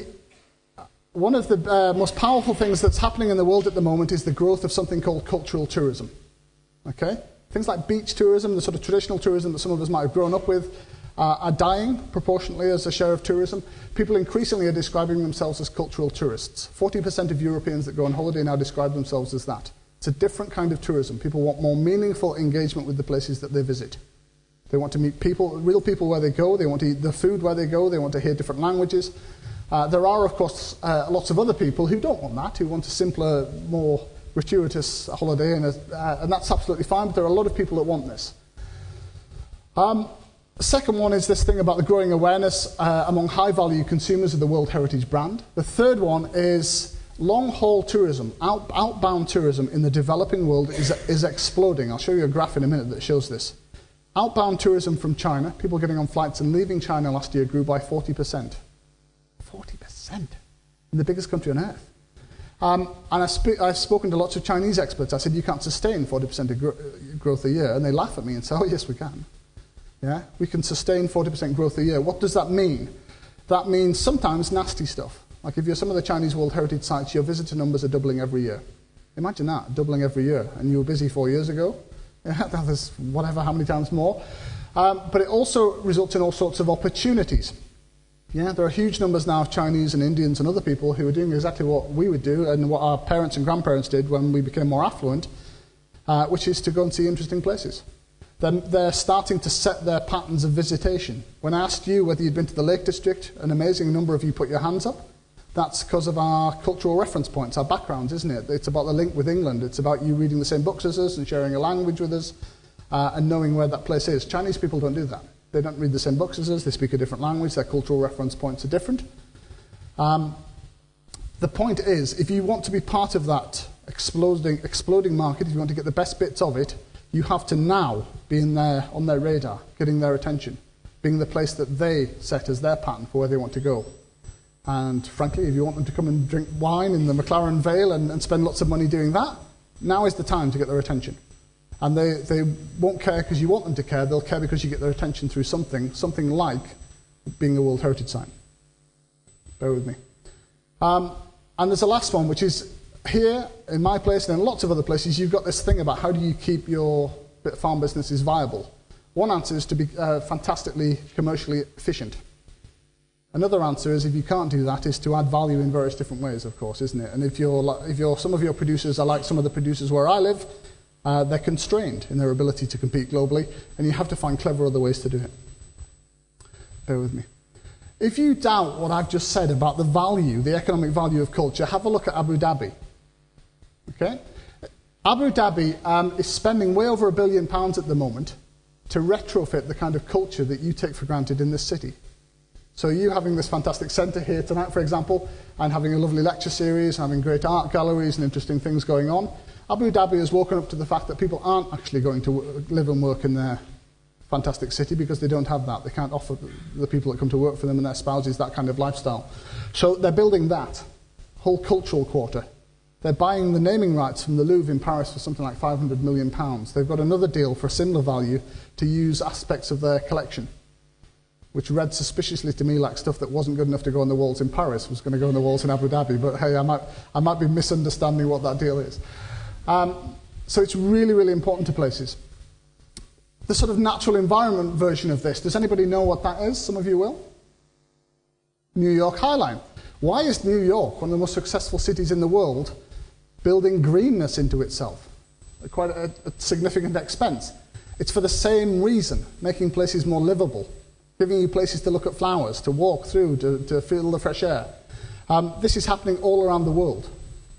one of the uh, most powerful things that's happening in the world at the moment is the growth of something called cultural tourism. Okay? Things like beach tourism, the sort of traditional tourism that some of us might have grown up with, Uh, are dying proportionately as a share of tourism. People increasingly are describing themselves as cultural tourists. forty percent of Europeans that go on holiday now describe themselves as that. It's a different kind of tourism. People want more meaningful engagement with the places that they visit. They want to meet people, real people where they go. They want to eat the food where they go. They want to hear different languages. Uh, there are, of course, uh, lots of other people who don't want that, who want a simpler, more gratuitous holiday, and, uh, and that's absolutely fine, but there are a lot of people that want this. Um, the second one is this thing about the growing awareness uh, among high-value consumers of the World Heritage brand. The third one is long-haul tourism, out, outbound tourism in the developing world is, is exploding. I'll show you a graph in a minute that shows this. Outbound tourism from China, people getting on flights and leaving China last year, grew by forty percent. forty percent in the biggest country on earth. Um, and I sp I've spoken to lots of Chinese experts. I said, you can't sustain forty percent of gro growth a year. And they laugh at me and say, oh, yes, we can. Yeah, we can sustain forty percent growth a year. What does that mean? That means sometimes nasty stuff. Like if you're some of the Chinese World Heritage Sites, your visitor numbers are doubling every year. Imagine that, doubling every year. And you were busy four years ago. Yeah, there's whatever, how many times more. Um, but it also results in all sorts of opportunities. Yeah, there are huge numbers now of Chinese and Indians and other people who are doing exactly what we would do and what our parents and grandparents did when we became more affluent, uh, which is to go and see interesting places. They're, they're starting to set their patterns of visitation. When I asked you whether you'd been to the Lake District, an amazing number of you put your hands up. That's because of our cultural reference points, our backgrounds, isn't it? It's about the link with England. It's about you reading the same books as us and sharing a language with us uh, and knowing where that place is. Chinese people don't do that. They don't read the same books as us. They speak a different language. Their cultural reference points are different. Um, the point is, if you want to be part of that exploding, exploding market, if you want to get the best bits of it, you have to now be in their, on their radar, getting their attention, being the place that they set as their pattern for where they want to go. And frankly, if you want them to come and drink wine in the McLaren Vale and, and spend lots of money doing that, now is the time to get their attention. And they, they won't care because you want them to care, they'll care because you get their attention through something, something like being a World Heritage Site. Bear with me. Um, and there's a last one, which is here, in my place, and in lots of other places, you've got this thing about how do you keep your farm businesses viable. One answer is to be uh, fantastically commercially efficient. Another answer is, if you can't do that, is to add value in various different ways, of course, isn't it? And if, you're, if you're, some of your producers are like some of the producers where I live, uh, they're constrained in their ability to compete globally, and you have to find clever other ways to do it. Bear with me. If you doubt what I've just said about the value, the economic value of culture, have a look at Abu Dhabi. Okay? Abu Dhabi um, is spending way over a billion pounds at the moment to retrofit the kind of culture that you take for granted in this city. So you having this fantastic centre here tonight, for example, and having a lovely lecture series, having great art galleries and interesting things going on, Abu Dhabi has woken up to the fact that people aren't actually going to live and work in their fantastic city because they don't have that. They can't offer the people that come to work for them and their spouses that kind of lifestyle. So they're building that whole cultural quarter. They're buying the naming rights from the Louvre in Paris for something like five hundred million pounds. They've got another deal for a similar value to use aspects of their collection, which read suspiciously to me like stuff that wasn't good enough to go on the walls in Paris was going to go on the walls in Abu Dhabi. But hey, I might, I might be misunderstanding what that deal is. Um, so it's really, really important to places. The sort of natural environment version of this, does anybody know what that is? Some of you will. New York High Line. Why is New York, one of the most successful cities in the world, building greenness into itself at quite a, a significant expense? It's for the same reason, making places more livable, giving you places to look at flowers, to walk through, to, to feel the fresh air. Um, this is happening all around the world.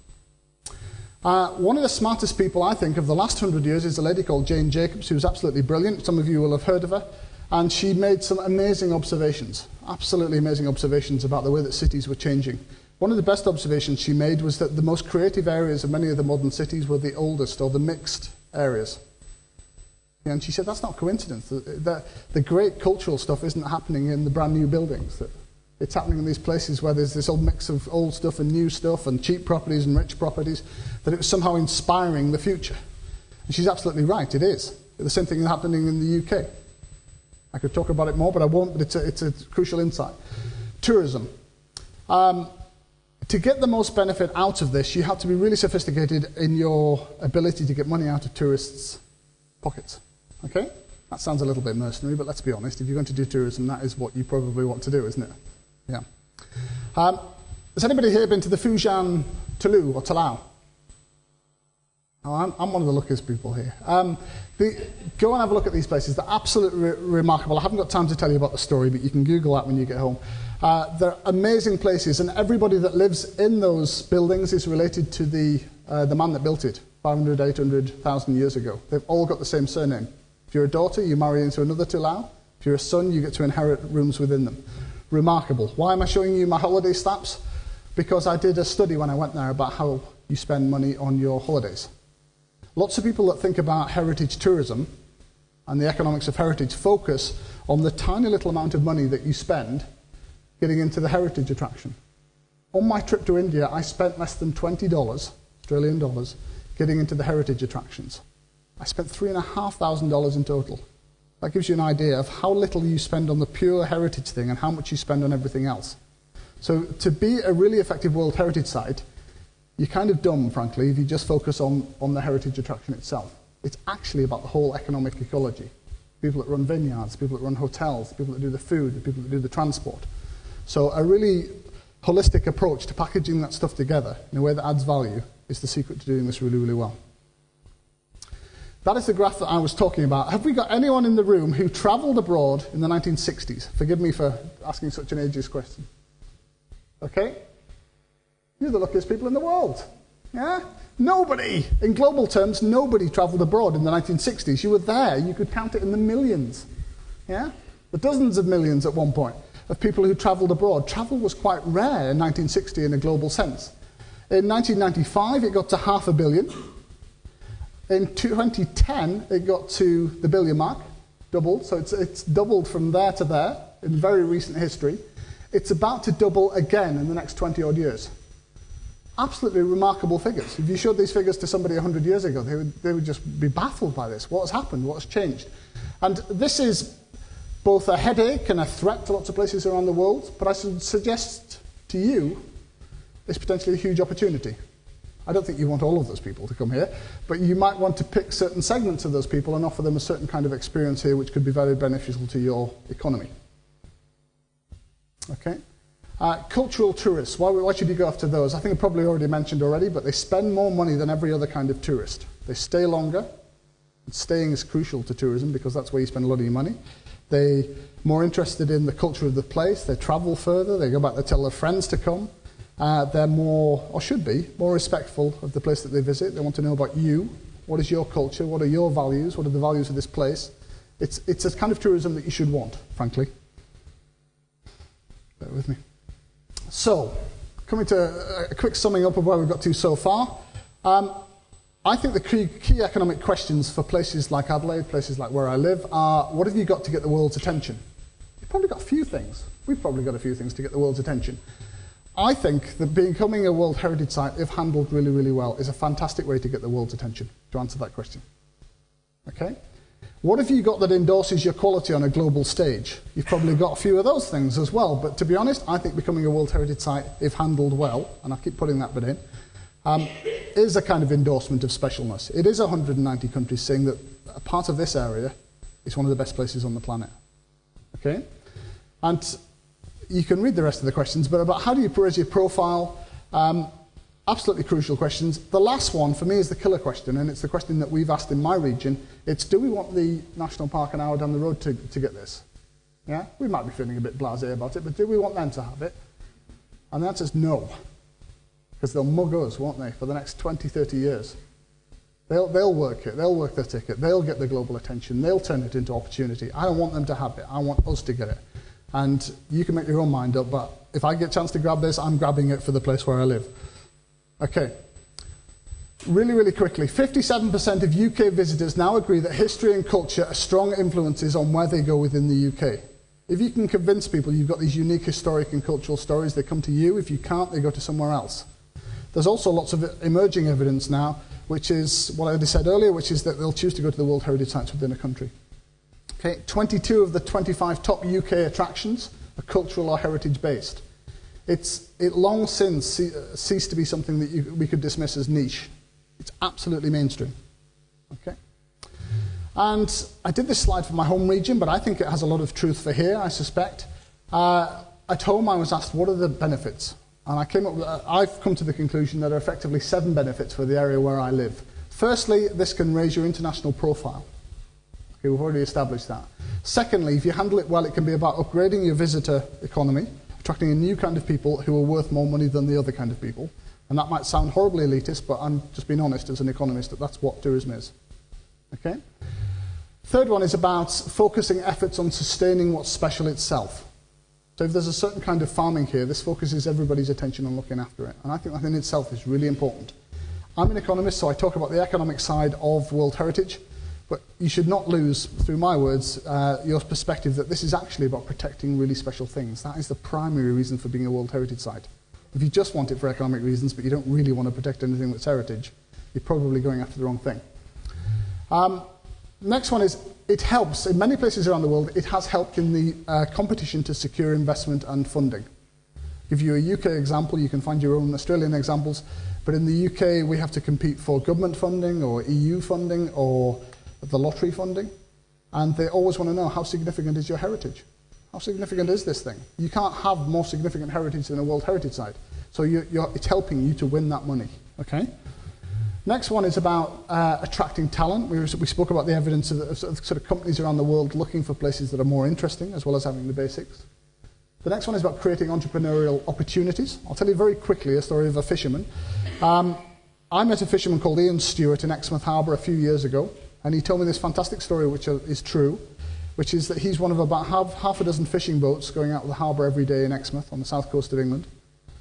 Uh, one of the smartest people, I think, of the last hundred years is a lady called Jane Jacobs, who's absolutely brilliant. Some of you will have heard of her. And she made some amazing observations, absolutely amazing observations about the way that cities were changing. One of the best observations she made was that the most creative areas of many of the modern cities were the oldest or the mixed areas. And she said that's not coincidence. The, the, the great cultural stuff isn't happening in the brand new buildings. That it's happening in these places where there's this old mix of old stuff and new stuff and cheap properties and rich properties, that it was somehow inspiring the future. And she's absolutely right, it is. The same thing is happening in the U K. I could talk about it more, but I won't, but it's a, it's a crucial insight. Tourism. Um, to get the most benefit out of this, you have to be really sophisticated in your ability to get money out of tourists' pockets. Okay? That sounds a little bit mercenary, but let's be honest. If you're going to do tourism, that is what you probably want to do, isn't it? Yeah. Um, has anybody here been to the Fujian Toulouse or Talau? Oh, I'm, I'm one of the luckiest people here. Um, the, go and have a look at these places. They're absolutely re remarkable. I haven't got time to tell you about the story, but you can Google that when you get home. Uh, they're amazing places, and everybody that lives in those buildings is related to the uh, the man that built it five hundred, eight hundred thousand years ago. They've all got the same surname. If you're a daughter, you marry into another Tulau. If you're a son, you get to inherit rooms within them. Remarkable. Why am I showing you my holiday snaps? Because I did a study when I went there about how you spend money on your holidays. Lots of people that think about heritage tourism and the economics of heritage focus on the tiny little amount of money that you spend getting into the heritage attraction. On my trip to India, I spent less than twenty dollars, Australian dollars, getting into the heritage attractions. I spent three thousand five hundred dollars in total. That gives you an idea of how little you spend on the pure heritage thing and how much you spend on everything else. So to be a really effective World Heritage Site, you're kind of dumb, frankly, if you just focus on, on the heritage attraction itself. It's actually about the whole economic ecology. People that run vineyards, people that run hotels, people that do the food, the people that do the transport. So a really holistic approach to packaging that stuff together in a way that adds value is the secret to doing this really, really well. That is the graph that I was talking about. Have we got anyone in the room who travelled abroad in the nineteen sixties? Forgive me for asking such an ageist question. Okay? You're the luckiest people in the world. Yeah? Nobody, in global terms, nobody travelled abroad in the nineteen sixties. You were there. You could count it in the millions. Yeah? The dozens of millions at one point of people who travelled abroad. Travel was quite rare in nineteen sixty in a global sense. In nineteen ninety-five, it got to half a billion. In twenty ten, it got to the billion mark, doubled. So it's, it's doubled from there to there in very recent history. It's about to double again in the next twenty odd years. Absolutely remarkable figures. If you showed these figures to somebody one hundred years ago, they would, they would just be baffled by this. What has happened? What has changed? And this is both a headache and a threat to lots of places around the world, but I should suggest to you it's potentially a huge opportunity. I don't think you want all of those people to come here, but you might want to pick certain segments of those people and offer them a certain kind of experience here which could be very beneficial to your economy. Okay? Uh, cultural tourists, why, why should you go after those? I think I probably already mentioned already, but they spend more money than every other kind of tourist. They stay longer. And staying is crucial to tourism because that's where you spend a lot of your money. They're more interested in the culture of the place. They travel further. They go back to tell their friends to come. Uh, they're more, or should be, more respectful of the place that they visit. They want to know about you. What is your culture? What are your values? What are the values of this place? It's, it's a kind of tourism that you should want, frankly. Bear with me. So, coming to a quick summing up of where we've got to so far. Um, I think the key, key economic questions for places like Adelaide, places like where I live, are what have you got to get the world's attention? You've probably got a few things. We've probably got a few things to get the world's attention. I think that becoming a World Heritage Site, if handled really, really well, is a fantastic way to get the world's attention, to answer that question. Okay? What have you got that endorses your quality on a global stage? You've probably got a few of those things as well, but to be honest, I think becoming a World Heritage Site, if handled well, and I keep putting that bit in, um, is a kind of endorsement of specialness. It is one hundred ninety countries saying that a part of this area is one of the best places on the planet. Okay? And you can read the rest of the questions, but about how do you raise your profile? Um, absolutely crucial questions. The last one, for me, is the killer question, and it's the question that we've asked in my region. It's, do we want the national park an hour down the road to, to get this? Yeah? We might be feeling a bit blasé about it, but do we want them to have it? And the answer is no. Because they'll mug us, won't they, for the next twenty, thirty years. They'll, they'll work it. They'll work their ticket. They'll get the global attention. They'll turn it into opportunity. I don't want them to have it. I want us to get it. And you can make your own mind up, but if I get a chance to grab this, I'm grabbing it for the place where I live. Okay. Really, really quickly, fifty-seven percent of U K visitors now agree that history and culture are strong influences on where they go within the U K. If you can convince people you've got these unique historic and cultural stories, they come to you. If you can't, they go to somewhere else. There's also lots of emerging evidence now, which is what I said earlier, which is that they'll choose to go to the World Heritage Sites within a country. Okay, twenty-two of the twenty-five top U K attractions are cultural or heritage-based. It's it long since ce ceased to be something that you, we could dismiss as niche. It's absolutely mainstream. Okay, and I did this slide for my home region, but I think it has a lot of truth for here. I suspect. Uh, at home, I was asked, "What are the benefits?" And I came up with, uh, I've come to the conclusion that there are effectively seven benefits for the area where I live. Firstly, this can raise your international profile. Okay, we've already established that. Secondly, if you handle it well, it can be about upgrading your visitor economy, attracting a new kind of people who are worth more money than the other kind of people. And that might sound horribly elitist, but I'm just being honest as an economist that that's what tourism is. Okay? Third one is about focusing efforts on sustaining what's special itself. So if there's a certain kind of farming here, this focuses everybody's attention on looking after it. And I think that in itself is really important. I'm an economist, so I talk about the economic side of World Heritage, but you should not lose, through my words, uh, your perspective that this is actually about protecting really special things. That is the primary reason for being a World Heritage Site. If you just want it for economic reasons, but you don't really want to protect anything that's heritage, you're probably going after the wrong thing. Um, next one is, it helps, in many places around the world, it has helped in the uh, competition to secure investment and funding. Give you a U K example, you can find your own Australian examples, but in the U K we have to compete for government funding or E U funding or the lottery funding, and they always want to know, how significant is your heritage? How significant is this thing? You can't have more significant heritage than a World Heritage Site, so you're, you're, it's helping you to win that money. Okay? Next one is about uh, attracting talent. We, we spoke about the evidence of, of, of sort of companies around the world looking for places that are more interesting, as well as having the basics. The next one is about creating entrepreneurial opportunities. I'll tell you very quickly a story of a fisherman. Um, I met a fisherman called Ian Stewart in Exmouth Harbour a few years ago, and he told me this fantastic story, which is true, which is that he's one of about half, half a dozen fishing boats going out of the harbour every day in Exmouth on the south coast of England.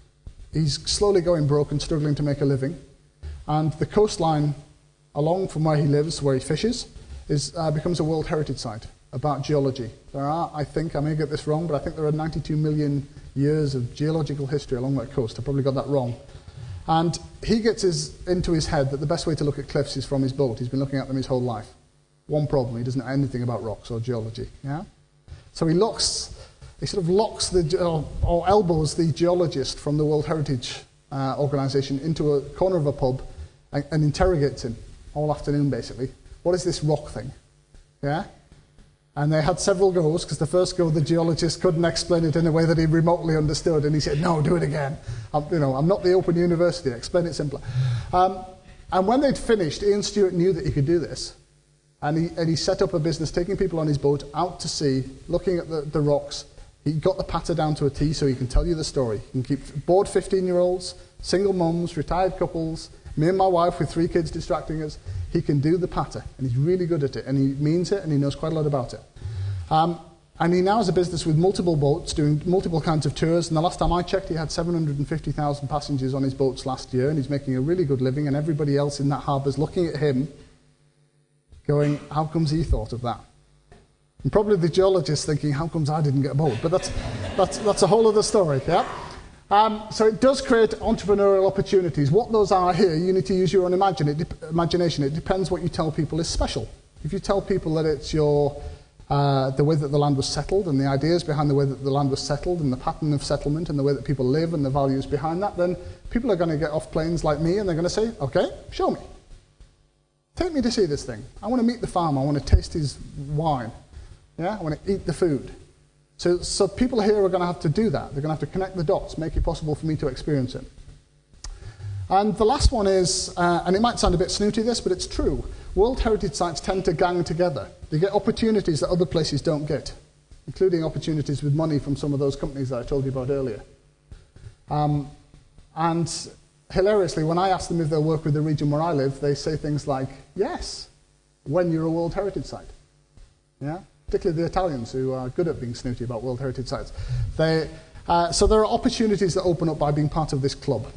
He's slowly going broke and struggling to make a living. And the coastline along from where he lives, where he fishes, is, uh, becomes a World Heritage Site about geology. There are, I think, I may get this wrong, but I think there are ninety-two million years of geological history along that coast. I probably got that wrong. And he gets his, into his head that the best way to look at cliffs is from his boat. He's been looking at them his whole life. One problem, he doesn't know anything about rocks or geology. Yeah? So he locks, he sort of locks the, or, or elbows the geologist from the World Heritage uh, Organisation into a corner of a pub and, and interrogates him all afternoon, basically. What is this rock thing? Yeah? And they had several goes, because the first go the geologist couldn't explain it in a way that he remotely understood, and he said, no, do it again. I'm, you know, I'm not the Open University, explain it simpler. Um, and when they'd finished, Ian Stewart knew that he could do this, and he, and he set up a business taking people on his boat out to sea, looking at the, the rocks. He got the patter down to a T so he can tell you the story. He can keep bored fifteen-year-olds, single mums, retired couples, me and my wife with three kids distracting us. He can do the patter, and he's really good at it, and he means it, and he knows quite a lot about it. Um, and he now has a business with multiple boats, doing multiple kinds of tours, and the last time I checked, he had seven hundred fifty thousand passengers on his boats last year, and he's making a really good living, and everybody else in that harbour is looking at him, going, how comes he thought of that? And probably the geologist thinking, how comes I didn't get a boat? But that's, that's, that's a whole other story, yeah? Um, so it does create entrepreneurial opportunities. What those are here, you need to use your own imagine it, imagination. It depends what you tell people is special. If you tell people that it's your, uh, the way that the land was settled and the ideas behind the way that the land was settled and the pattern of settlement and the way that people live and the values behind that, then people are going to get off planes like me and they're going to say, okay, show me. Take me to see this thing. I want to meet the farmer. I want to taste his wine. Yeah, I want to eat the food. So, so people here are going to have to do that. They're going to have to connect the dots, make it possible for me to experience it. And the last one is, uh, and it might sound a bit snooty this, but it's true. World Heritage Sites tend to gang together. They get opportunities that other places don't get, including opportunities with money from some of those companies that I told you about earlier. Um, and hilariously, when I ask them if they'll work with the region where I live, they say things like, yes, when you're a World Heritage Site. Yeah? Particularly the Italians, who are good at being snooty about World Heritage Sites. They, uh, so there are opportunities that open up by being part of this club.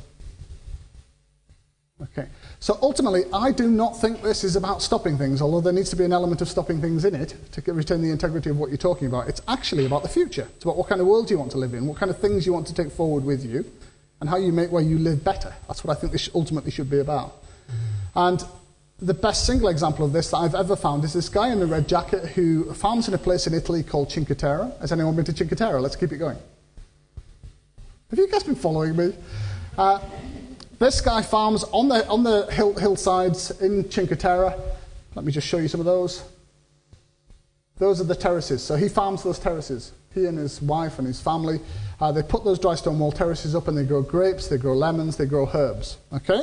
Okay. So ultimately, I do not think this is about stopping things, although there needs to be an element of stopping things in it to retain the integrity of what you're talking about. It's actually about the future. It's about what kind of world you want to live in, what kind of things you want to take forward with you, and how you make where you live better. That's what I think this ultimately should be about. And the best single example of this that I've ever found is this guy in the red jacket who farms in a place in Italy called Cinque Terre. Has anyone been to Cinque Terre? Let's keep it going. Have you guys been following me? Uh, this guy farms on the, on the hill, hillsides in Cinque Terre. Let me just show you some of those. Those are the terraces. So he farms those terraces. He and his wife and his family. Uh, they put those dry stone wall terraces up and they grow grapes, they grow lemons, they grow herbs. Okay?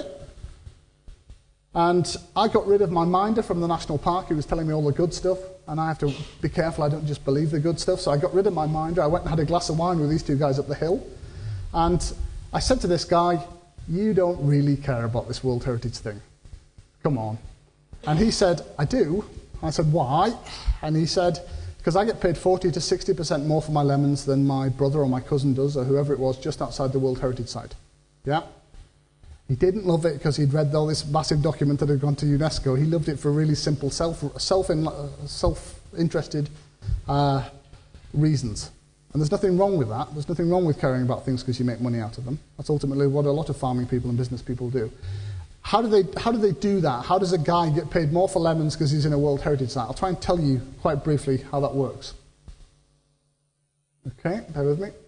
And I got rid of my minder from the national park who was telling me all the good stuff, and I have to be careful I don't just believe the good stuff, so I got rid of my minder. I went and had a glass of wine with these two guys up the hill, and I said to this guy, you don't really care about this World Heritage thing. Come on. And he said, I do. I said, why? And he said, because I get paid forty to sixty percent more for my lemons than my brother or my cousin does, or whoever it was, just outside the World Heritage Site. Yeah? He didn't love it because he'd read all this massive document that had gone to UNESCO. He loved it for really simple, self, self, in, self-interested uh, reasons. And there's nothing wrong with that. There's nothing wrong with caring about things because you make money out of them. That's ultimately what a lot of farming people and business people do. How do they, how do, they do that? How does a guy get paid more for lemons because he's in a World Heritage Site? I'll try and tell you quite briefly how that works. Okay, bear with me.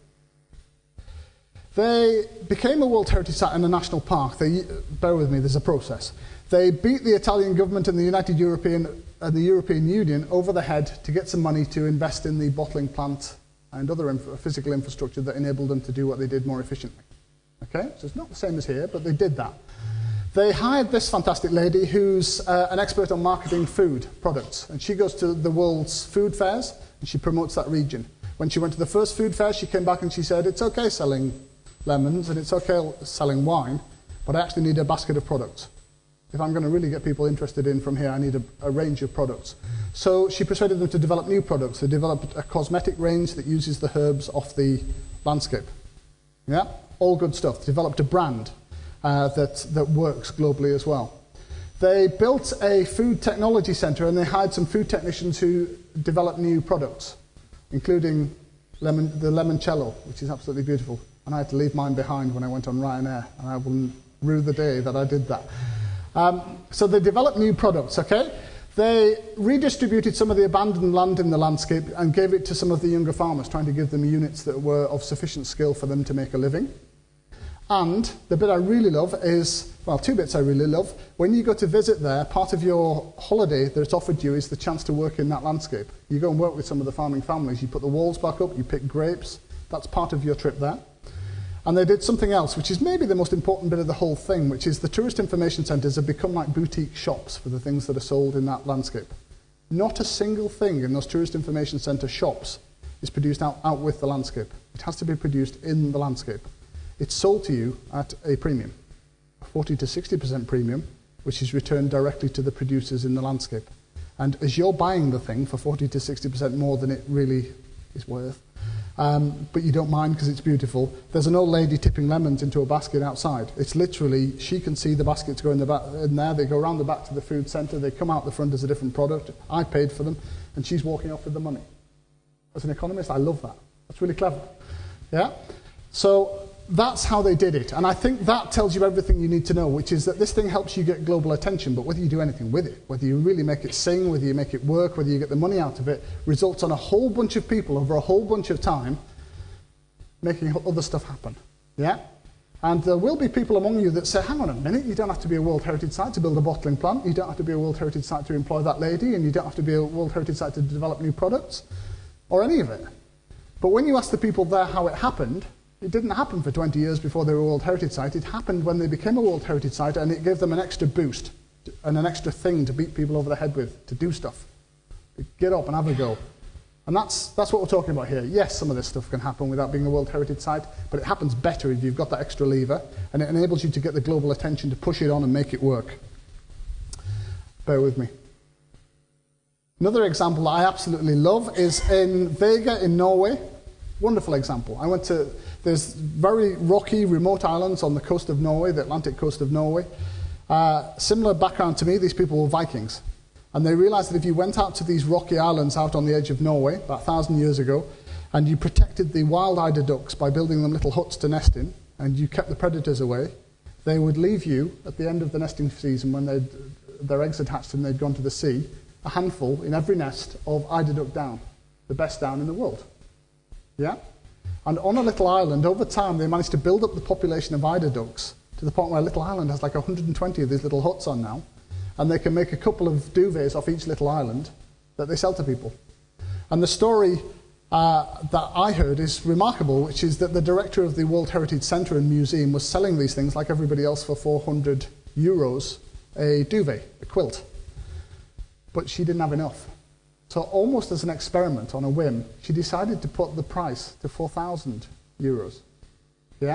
They became a World Heritage Site in a national park. They, bear with me, there's a process. They beat the Italian government and the United European and the European Union over the head to get some money to invest in the bottling plant and other inf physical infrastructure that enabled them to do what they did more efficiently. Okay, so it's not the same as here, but they did that. They hired this fantastic lady who's uh, an expert on marketing food products, and she goes to the world's food fairs and she promotes that region. When she went to the first food fair, she came back and she said, it's okay selling lemons and it's okay selling wine, but I actually need a basket of products. If I'm going to really get people interested in from here, I need a, a range of products. So she persuaded them to develop new products. They developed a cosmetic range that uses the herbs off the landscape. Yeah, all good stuff. They developed a brand uh, that, that works globally as well. They built a food technology centre and they hired some food technicians who developed new products, including lemon, the limoncello, which is absolutely beautiful. And I had to leave mine behind when I went on Ryanair, and I will rue the day that I did that. Um, so they developed new products, okay? They redistributed some of the abandoned land in the landscape and gave it to some of the younger farmers, trying to give them units that were of sufficient skill for them to make a living. And the bit I really love is, well, two bits I really love. When you go to visit there, part of your holiday that's offered you is the chance to work in that landscape. You go and work with some of the farming families. You put the walls back up, you pick grapes. That's part of your trip there. And they did something else, which is maybe the most important bit of the whole thing, which is the tourist information centres have become like boutique shops for the things that are sold in that landscape. Not a single thing in those tourist information centre shops is produced out, out with the landscape. It has to be produced in the landscape. It's sold to you at a premium, forty to sixty percent premium, which is returned directly to the producers in the landscape. And as you're buying the thing for forty to sixty percent more than it really is worth, Um, but you don't mind because it's beautiful. There's an old lady tipping lemons into a basket outside. It's literally, she can see the baskets go in, the back, in there, they go around the back to the food centre, they come out the front as a different product. I paid for them, and she's walking off with the money. As an economist, I love that. That's really clever. Yeah? So that's how they did it. And I think that tells you everything you need to know, which is that this thing helps you get global attention, but whether you do anything with it, whether you really make it sing, whether you make it work, whether you get the money out of it, results on a whole bunch of people over a whole bunch of time making other stuff happen. Yeah? And there will be people among you that say, hang on a minute, you don't have to be a World Heritage Site to build a bottling plant, you don't have to be a World Heritage Site to employ that lady, and you don't have to be a World Heritage Site to develop new products, or any of it. But when you ask the people there how it happened, it didn't happen for twenty years before they were a World Heritage Site. It happened when they became a World Heritage Site, and it gave them an extra boost and an extra thing to beat people over the head with, to do stuff. Get up and have a go. And that's, that's what we're talking about here. Yes, some of this stuff can happen without being a World Heritage Site, but it happens better if you've got that extra lever, and it enables you to get the global attention to push it on and make it work. Bear with me. Another example that I absolutely love is in Vega in Norway. Wonderful example. I went to, there's very rocky, remote islands on the coast of Norway, the Atlantic coast of Norway. Uh, similar background to me, these people were Vikings. And they realized that if you went out to these rocky islands out on the edge of Norway, about a thousand years ago, and you protected the wild eider ducks by building them little huts to nest in, and you kept the predators away, they would leave you, at the end of the nesting season, when they'd, their eggs had hatched and they'd gone to the sea, a handful in every nest of eider duck down, the best down in the world. Yeah? And on a little island, over time, they managed to build up the population of eider ducks to the point where a little island has like one hundred twenty of these little huts on now, and they can make a couple of duvets off each little island that they sell to people. And the story uh, that I heard is remarkable, which is that the director of the World Heritage Centre and Museum was selling these things like everybody else for four hundred euros a duvet, a quilt. But she didn't have enough. So almost as an experiment, on a whim, she decided to put the price to four thousand euros. Yeah?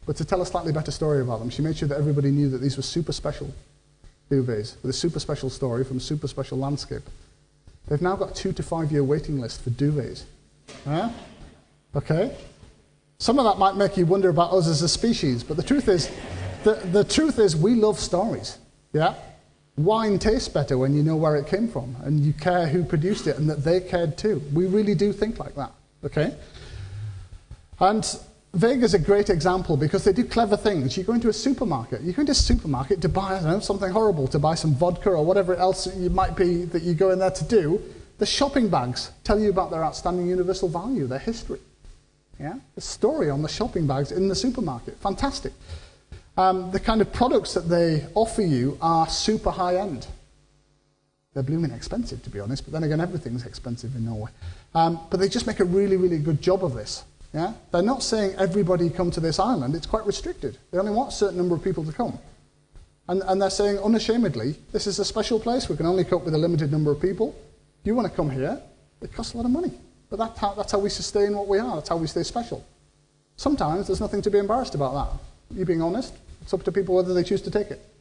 But to tell a slightly better story about them, she made sure that everybody knew that these were super special duvets with a super special story from a super special landscape. They've now got a two to five year waiting list for duvets. Huh? Okay? Some of that might make you wonder about us as a species, but the truth is, the, the truth is we love stories. Yeah? Wine tastes better when you know where it came from, and you care who produced it, and that they cared too. We really do think like that. Okay? And Vega's a great example because they do clever things. You go into a supermarket. You go into a supermarket to buy, I don't know, something horrible, to buy some vodka or whatever else you might be that you go in there to do. The shopping bags tell you about their outstanding universal value, their history. Yeah? The story on the shopping bags in the supermarket. Fantastic. Um, the kind of products that they offer you are super high-end. They're blooming expensive, to be honest, but then again, everything's expensive in Norway. Um, but they just make a really, really good job of this. Yeah? They're not saying everybody come to this island. It's quite restricted. They only want a certain number of people to come. And, and they're saying unashamedly, this is a special place. We can only cope with a limited number of people. You want to come here, it costs a lot of money. But that's how, that's how we sustain what we are. That's how we stay special. Sometimes there's nothing to be embarrassed about that. You being honest, it's up to people whether they choose to take it.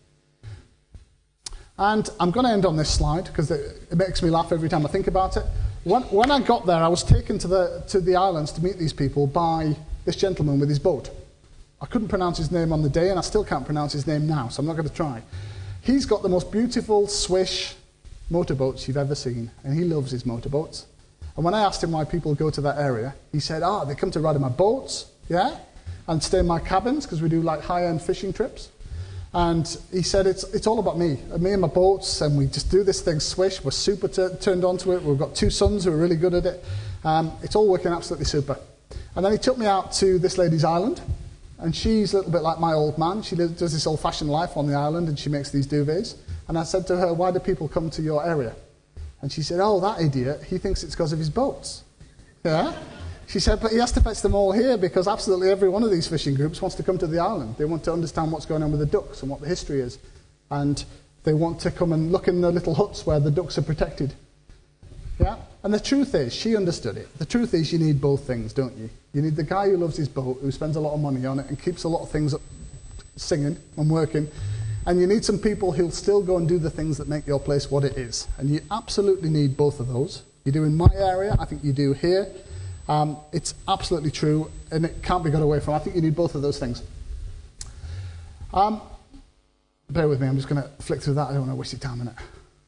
And I'm going to end on this slide because it, it makes me laugh every time I think about it. When, when I got there, I was taken to the, to the islands to meet these people by this gentleman with his boat. I couldn't pronounce his name on the day, and I still can't pronounce his name now, so I'm not going to try. He's got the most beautiful swish motorboats you've ever seen, and he loves his motorboats. And when I asked him why people go to that area, he said, ah, they come to ride in my boats, yeah, and stay in my cabins, because we do like high-end fishing trips. And he said, it's, it's all about me, me and my boats, and we just do this thing swish. We're super turned on to it. We've got two sons who are really good at it. Um, it's all working absolutely super. And then he took me out to this lady's island, and she's a little bit like my old man. She lives, does this old-fashioned life on the island, and she makes these duvets. And I said to her, why do people come to your area? And she said, oh, that idiot, he thinks it's because of his boats. Yeah? She said, but he has to fetch them all here because absolutely every one of these fishing groups wants to come to the island. They want to understand what's going on with the ducks and what the history is. And they want to come and look in the little huts where the ducks are protected. Yeah? And the truth is, she understood it. The truth is you need both things, don't you? You need the guy who loves his boat, who spends a lot of money on it and keeps a lot of things up, singing and working. And you need some people who'll still go and do the things that make your place what it is. And you absolutely need both of those. You do in my area, I think you do here. Um, it's absolutely true, and it can't be got away from. I think you need both of those things. Um, bear with me, I'm just going to flick through that. I don't want to waste your time on it.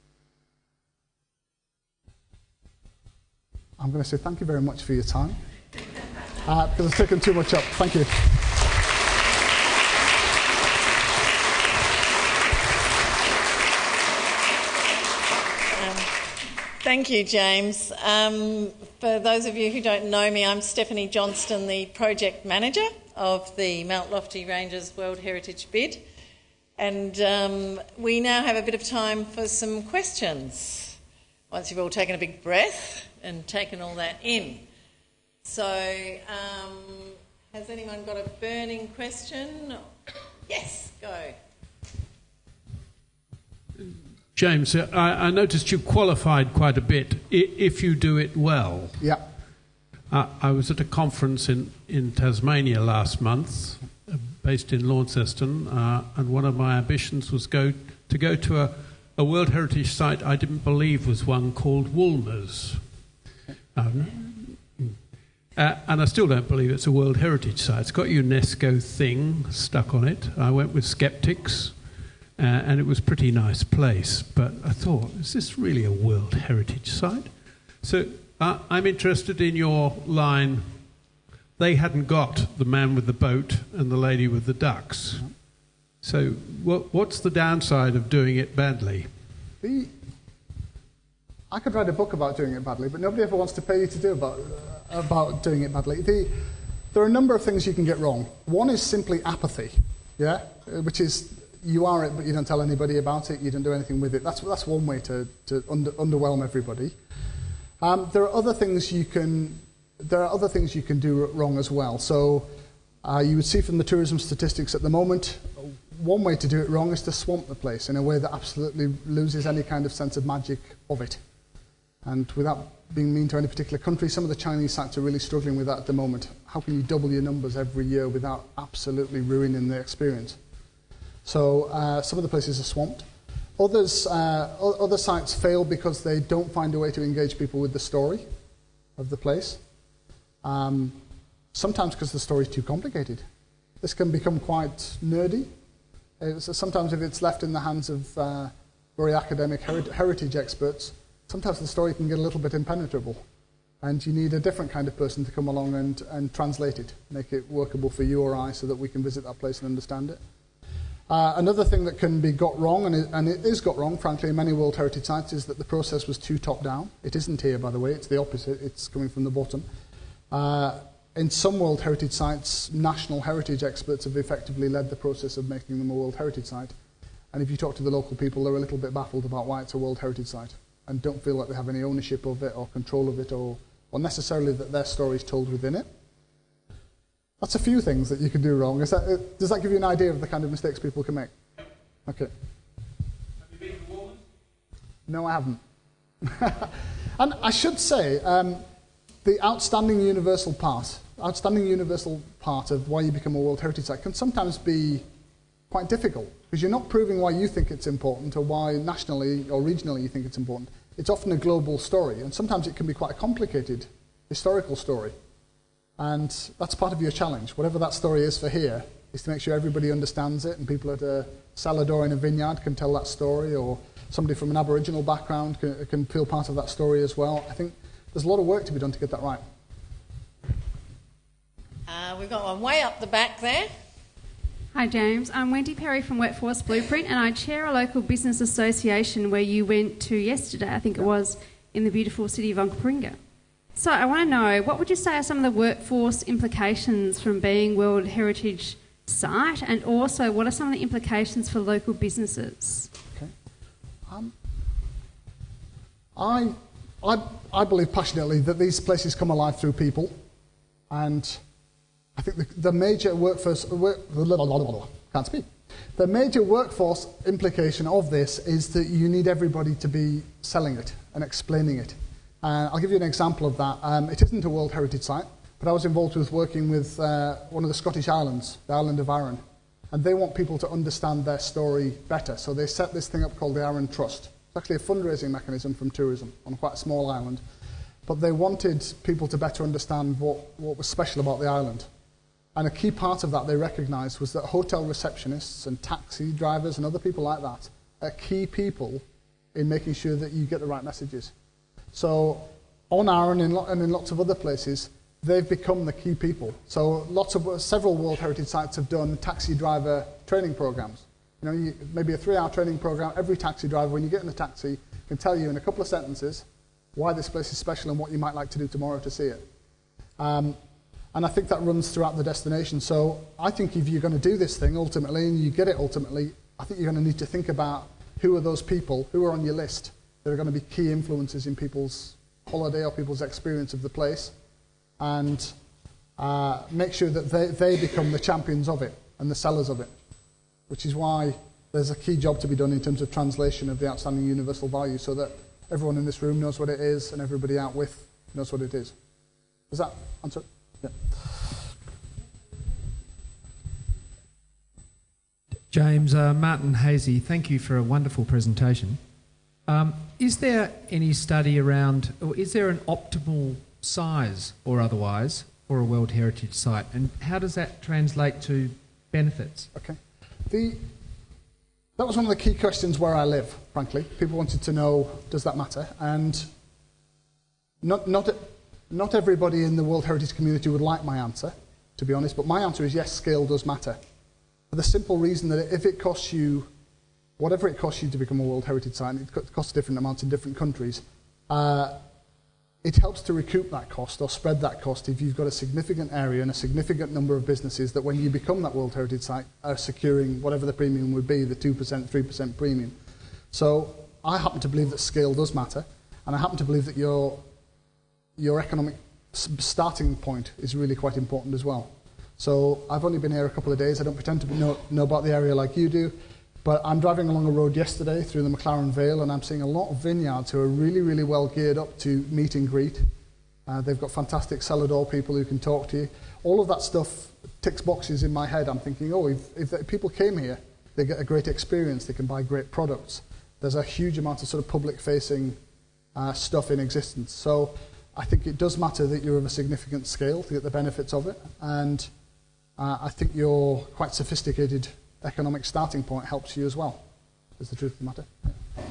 I'm going to say thank you very much for your time, uh, because I've taken too much up. Thank you. Thank you, James. Um, for those of you who don't know me, I'm Stephanie Johnston, the project manager of the Mount Lofty Ranges World Heritage Bid. And um, we now have a bit of time for some questions, once you've all taken a big breath and taken all that in. So, um, has anyone got a burning question? Yes, go. James, I, I noticed you qualified quite a bit, if you do it well. Yeah. Uh, I was at a conference in, in Tasmania last month, uh, based in Launceston, uh, and one of my ambitions was go to go to a, a World Heritage Site I didn't believe was one called Woolmer's. Um, uh, and I still don't believe it's a World Heritage Site. It's got a UNESCO thing stuck on it. I went with skeptics. Uh, and it was a pretty nice place, but I thought, is this really a World Heritage Site? So uh, I'm interested in your line, they hadn't got the man with the boat and the lady with the ducks. So what, what's the downside of doing it badly? The, I could write a book about doing it badly, but nobody ever wants to pay you to do about, uh, about doing it badly. The, there are a number of things you can get wrong. One is simply apathy, yeah, which is you are it, but you don't tell anybody about it. You don't do anything with it. That's that's one way to to under, underwhelm everybody. Um, there are other things you can there are other things you can do wrong as well. So uh, you would see from the tourism statistics at the moment, one way to do it wrong is to swamp the place in a way that absolutely loses any kind of sense of magic of it. And without being mean to any particular country, some of the Chinese sites are really struggling with that at the moment. How can you double your numbers every year without absolutely ruining the experience? So uh, some of the places are swamped. Others, uh, other sites fail because they don't find a way to engage people with the story of the place. Um, sometimes because the story is too complicated. This can become quite nerdy. It's, sometimes if it's left in the hands of uh, very academic heri heritage experts, sometimes the story can get a little bit impenetrable. And you need a different kind of person to come along and, and translate it, make it workable for you or I so that we can visit that place and understand it. Uh, another thing that can be got wrong, and it, and it is got wrong, frankly, in many World Heritage Sites, is that the process was too top-down. It isn't here, by the way. It's the opposite. It's coming from the bottom. Uh, in some World Heritage Sites, national heritage experts have effectively led the process of making them a World Heritage Site. And if you talk to the local people, they're a little bit baffled about why it's a World Heritage Site and don't feel like they have any ownership of it or control of it or, or necessarily that their story is told within it. That's a few things that you can do wrong. Is that, does that give you an idea of the kind of mistakes people can make? Okay. Have you been to Warman? No, I haven't. And I should say, um, the outstanding universal part, outstanding universal part of why you become a World Heritage Site can sometimes be quite difficult because you're not proving why you think it's important or why nationally or regionally you think it's important. It's often a global story, and sometimes it can be quite a complicated historical story. And that's part of your challenge. Whatever that story is for here is to make sure everybody understands it and people at a salad door in a vineyard can tell that story, or somebody from an Aboriginal background can, can feel part of that story as well. I think there's a lot of work to be done to get that right. Uh, we've got one way up the back there. Hi James, I'm Wendy Perry from Workforce Blueprint and I chair a local business association where you went to yesterday, I think it was, in the beautiful city of Onkaparinga. So I want to know, what would you say are some of the workforce implications from being World Heritage Site, and also what are some of the implications for local businesses? Okay. Um, I, I, I believe passionately that these places come alive through people, and I think the, the major workforce, work, can't speak. The major workforce implication of this is that you need everybody to be selling it and explaining it. Uh, I'll give you an example of that. Um, it isn't a World Heritage Site, but I was involved with working with uh, one of the Scottish islands, the island of Arran, and they want people to understand their story better. So they set this thing up called the Arran Trust. It's actually a fundraising mechanism from tourism on quite a small island, but they wanted people to better understand what, what was special about the island. And a key part of that they recognised was that hotel receptionists and taxi drivers and other people like that are key people in making sure that you get the right messages. So on Arran and in lots of other places, they've become the key people. So lots of several World Heritage Sites have done taxi driver training programs. You know, you, maybe a three-hour training program. Every taxi driver, when you get in a taxi, can tell you in a couple of sentences why this place is special and what you might like to do tomorrow to see it. Um, and I think that runs throughout the destination. So I think if you're going to do this thing ultimately and you get it ultimately, I think you're going to need to think about who are those people, who are on your list that are going to be key influences in people's holiday or people's experience of the place, and uh, make sure that they, they become the champions of it and the sellers of it, which is why there's a key job to be done in terms of translation of the outstanding universal value so that everyone in this room knows what it is and everybody out with knows what it is. Does that answer? Yeah. James, uh, Martin Hazy, thank you for a wonderful presentation. Um, is there any study around, or is there an optimal size or otherwise for a World Heritage Site, and how does that translate to benefits? Okay. The, that was one of the key questions where I live, frankly. People wanted to know, does that matter? And not, not, not everybody in the World Heritage community would like my answer, to be honest, but my answer is yes, scale does matter. For the simple reason that if it costs you whatever it costs you to become a World Heritage Site, it costs different amounts in different countries, uh, it helps to recoup that cost or spread that cost if you've got a significant area and a significant number of businesses that when you become that World Heritage Site are securing whatever the premium would be, the two percent, three percent premium. So I happen to believe that scale does matter, and I happen to believe that your, your economic starting point is really quite important as well. So I've only been here a couple of days. I don't pretend to know, know about the area like you do. But I'm driving along a road yesterday through the McLaren Vale, and I'm seeing a lot of vineyards who are really, really well geared up to meet and greet. Uh, they've got fantastic cellar door people who can talk to you. All of that stuff ticks boxes in my head. I'm thinking, oh, if, if the, people came here, they get a great experience, they can buy great products. There's a huge amount of sort of public-facing uh, stuff in existence. So I think it does matter that you're of a significant scale to get the benefits of it, and uh, I think your quite sophisticated economic starting point helps you as well, is the truth of the matter. Yeah.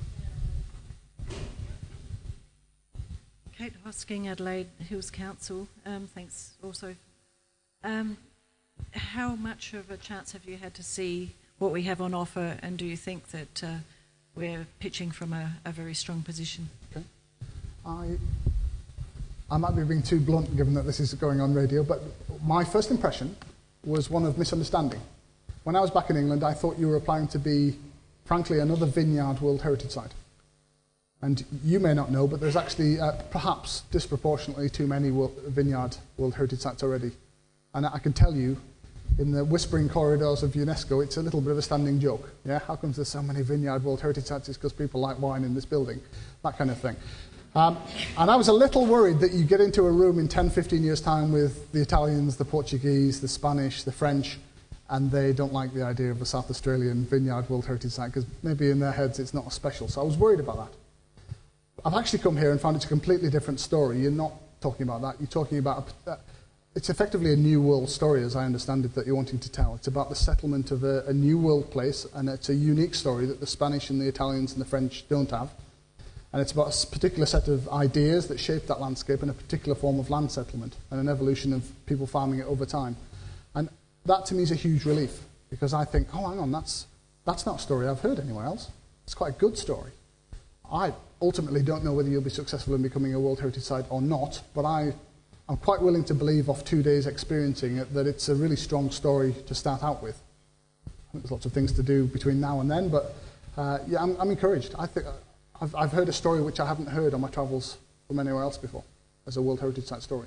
Kate Hosking, Adelaide Hills Council. Um, thanks also. Um, how much of a chance have you had to see what we have on offer, and do you think that uh, we're pitching from a, a very strong position? Okay. I, I might be being too blunt given that this is going on radio, but my first impression was one of misunderstanding. When I was back in England, I thought you were applying to be, frankly, another vineyard World Heritage Site. And you may not know, but there's actually uh, perhaps disproportionately too many world, vineyard World Heritage Sites already. And I can tell you, in the whispering corridors of UNESCO, it's a little bit of a standing joke. Yeah, how come there's so many vineyard World Heritage Sites? It's because people like wine in this building, that kind of thing. Um, and I was a little worried that you get into a room in ten, fifteen years' time with the Italians, the Portuguese, the Spanish, the French, and they don't like the idea of a South Australian vineyard World Heritage Site because maybe in their heads it's not as special. So I was worried about that. I've actually come here and found it's a completely different story. You're not talking about that. You're talking about, a, uh, it's effectively a new world story, as I understand it, that you're wanting to tell. It's about the settlement of a, a new world place, and it's a unique story that the Spanish and the Italians and the French don't have. And it's about a particular set of ideas that shape that landscape and a particular form of land settlement and an evolution of people farming it over time. And that to me is a huge relief, because I think, oh, hang on, that's, that's not a story I've heard anywhere else. It's quite a good story. I ultimately don't know whether you'll be successful in becoming a World Heritage Site or not, but I, I'm quite willing to believe off two days experiencing it that it's a really strong story to start out with. I think there's lots of things to do between now and then, but uh, yeah, I'm, I'm encouraged. I think I've, I've heard a story which I haven't heard on my travels from anywhere else before as a World Heritage Site story.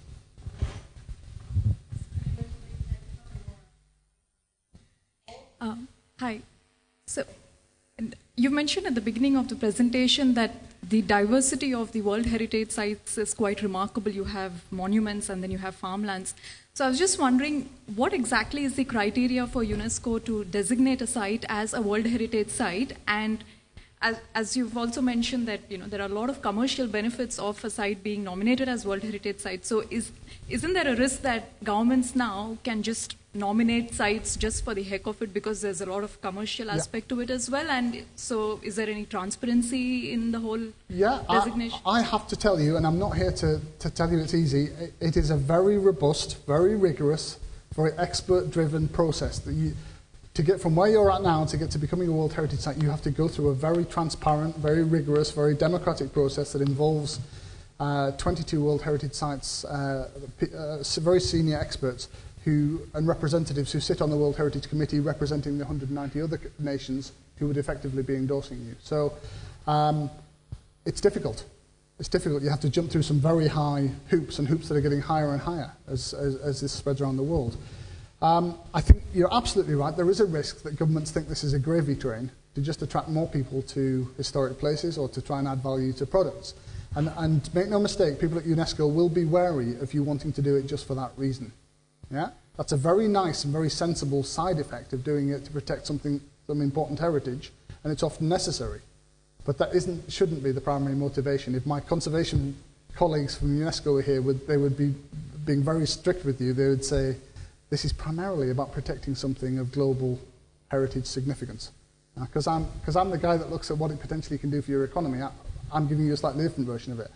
Um, hi. So, and you mentioned at the beginning of the presentation that the diversity of the World Heritage Sites is quite remarkable. You have monuments and then you have farmlands. So I was just wondering, what exactly is the criteria for UNESCO to designate a site as a World Heritage Site? And as, as you've also mentioned that, you know, there are a lot of commercial benefits of a site being nominated as World Heritage Site. So is, isn't there a risk that governments now can just nominate sites just for the heck of it because there's a lot of commercial aspect yeah. to it as well? And so is there any transparency in the whole yeah, designation? I, I have to tell you, and I'm not here to, to tell you it's easy, it, it is a very robust, very rigorous, very expert-driven process. That you, to get from where you're at now to get to becoming a World Heritage Site, you have to go through a very transparent, very rigorous, very democratic process that involves uh, twenty-two World Heritage Sites, uh, uh, very senior experts who, and representatives who sit on the World Heritage Committee representing the one hundred ninety other nations who would effectively be endorsing you. So um, it's difficult. It's difficult. You have to jump through some very high hoops, and hoops that are getting higher and higher as, as, as this spreads around the world. Um, I think you're absolutely right. There is a risk that governments think this is a gravy train to just attract more people to historic places or to try and add value to products. And, and make no mistake, people at UNESCO will be wary of you wanting to do it just for that reason. Yeah? That's a very nice and very sensible side effect of doing it to protect something, some important heritage, and it's often necessary. But that isn't, shouldn't be the primary motivation. If my conservation colleagues from UNESCO were here, would, they would be being very strict with you. They would say, this is primarily about protecting something of global heritage significance. Because uh, I'm, because I'm the guy that looks at what it potentially can do for your economy. I, I'm giving you a slightly different version of it.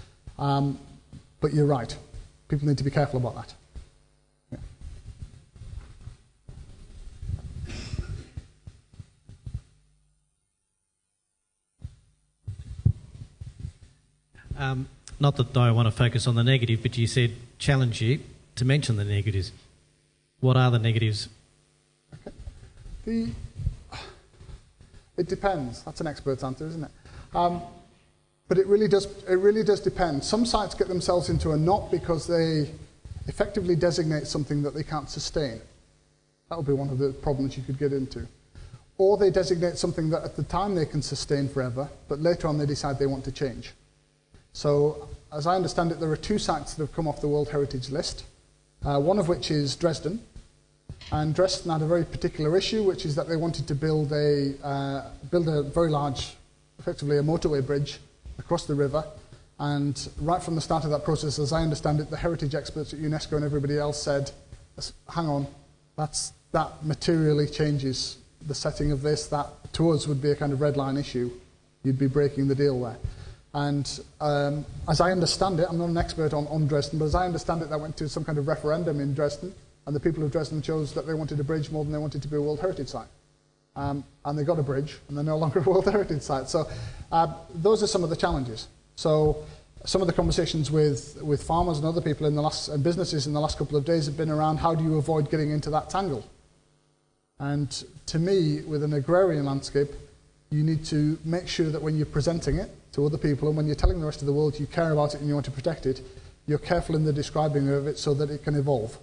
Um, but you're right. People need to be careful about that. Um, not that I want to focus on the negative, but you said challenge you to mention the negatives. What are the negatives? Okay. The, it depends. That's an expert's answer, isn't it? Um, but it really does. It really does depend. Some sites get themselves into a knot because they effectively designate something that they can't sustain. That would be one of the problems you could get into. or they designate something that at the time they can sustain forever, but later on they decide they want to change. So, as I understand it, there are two sites that have come off the World Heritage list, uh, one of which is Dresden. And Dresden had a very particular issue, which is that they wanted to build a, uh, build a very large, effectively a motorway bridge across the river. And right from the start of that process, as I understand it, the heritage experts at UNESCO and everybody else said, hang on, that's, that materially changes the setting of this. That, to us, would be a kind of red line issue. You'd be breaking the deal there. And um, as I understand it, I'm not an expert on, on Dresden, but as I understand it, that went to some kind of referendum in Dresden, and the people of Dresden chose that they wanted a bridge more than they wanted to be a World Heritage Site. Um, and they got a bridge, and they're no longer a World Heritage Site. So uh, those are some of the challenges. So some of the conversations with, with farmers and other people in the last, and businesses in the last couple of days have been around how do you avoid getting into that tangle. And to me, with an agrarian landscape, you need to make sure that when you're presenting it to other people and when you're telling the rest of the world you care about it and you want to protect it, you're careful in the describing of it so that it can evolve.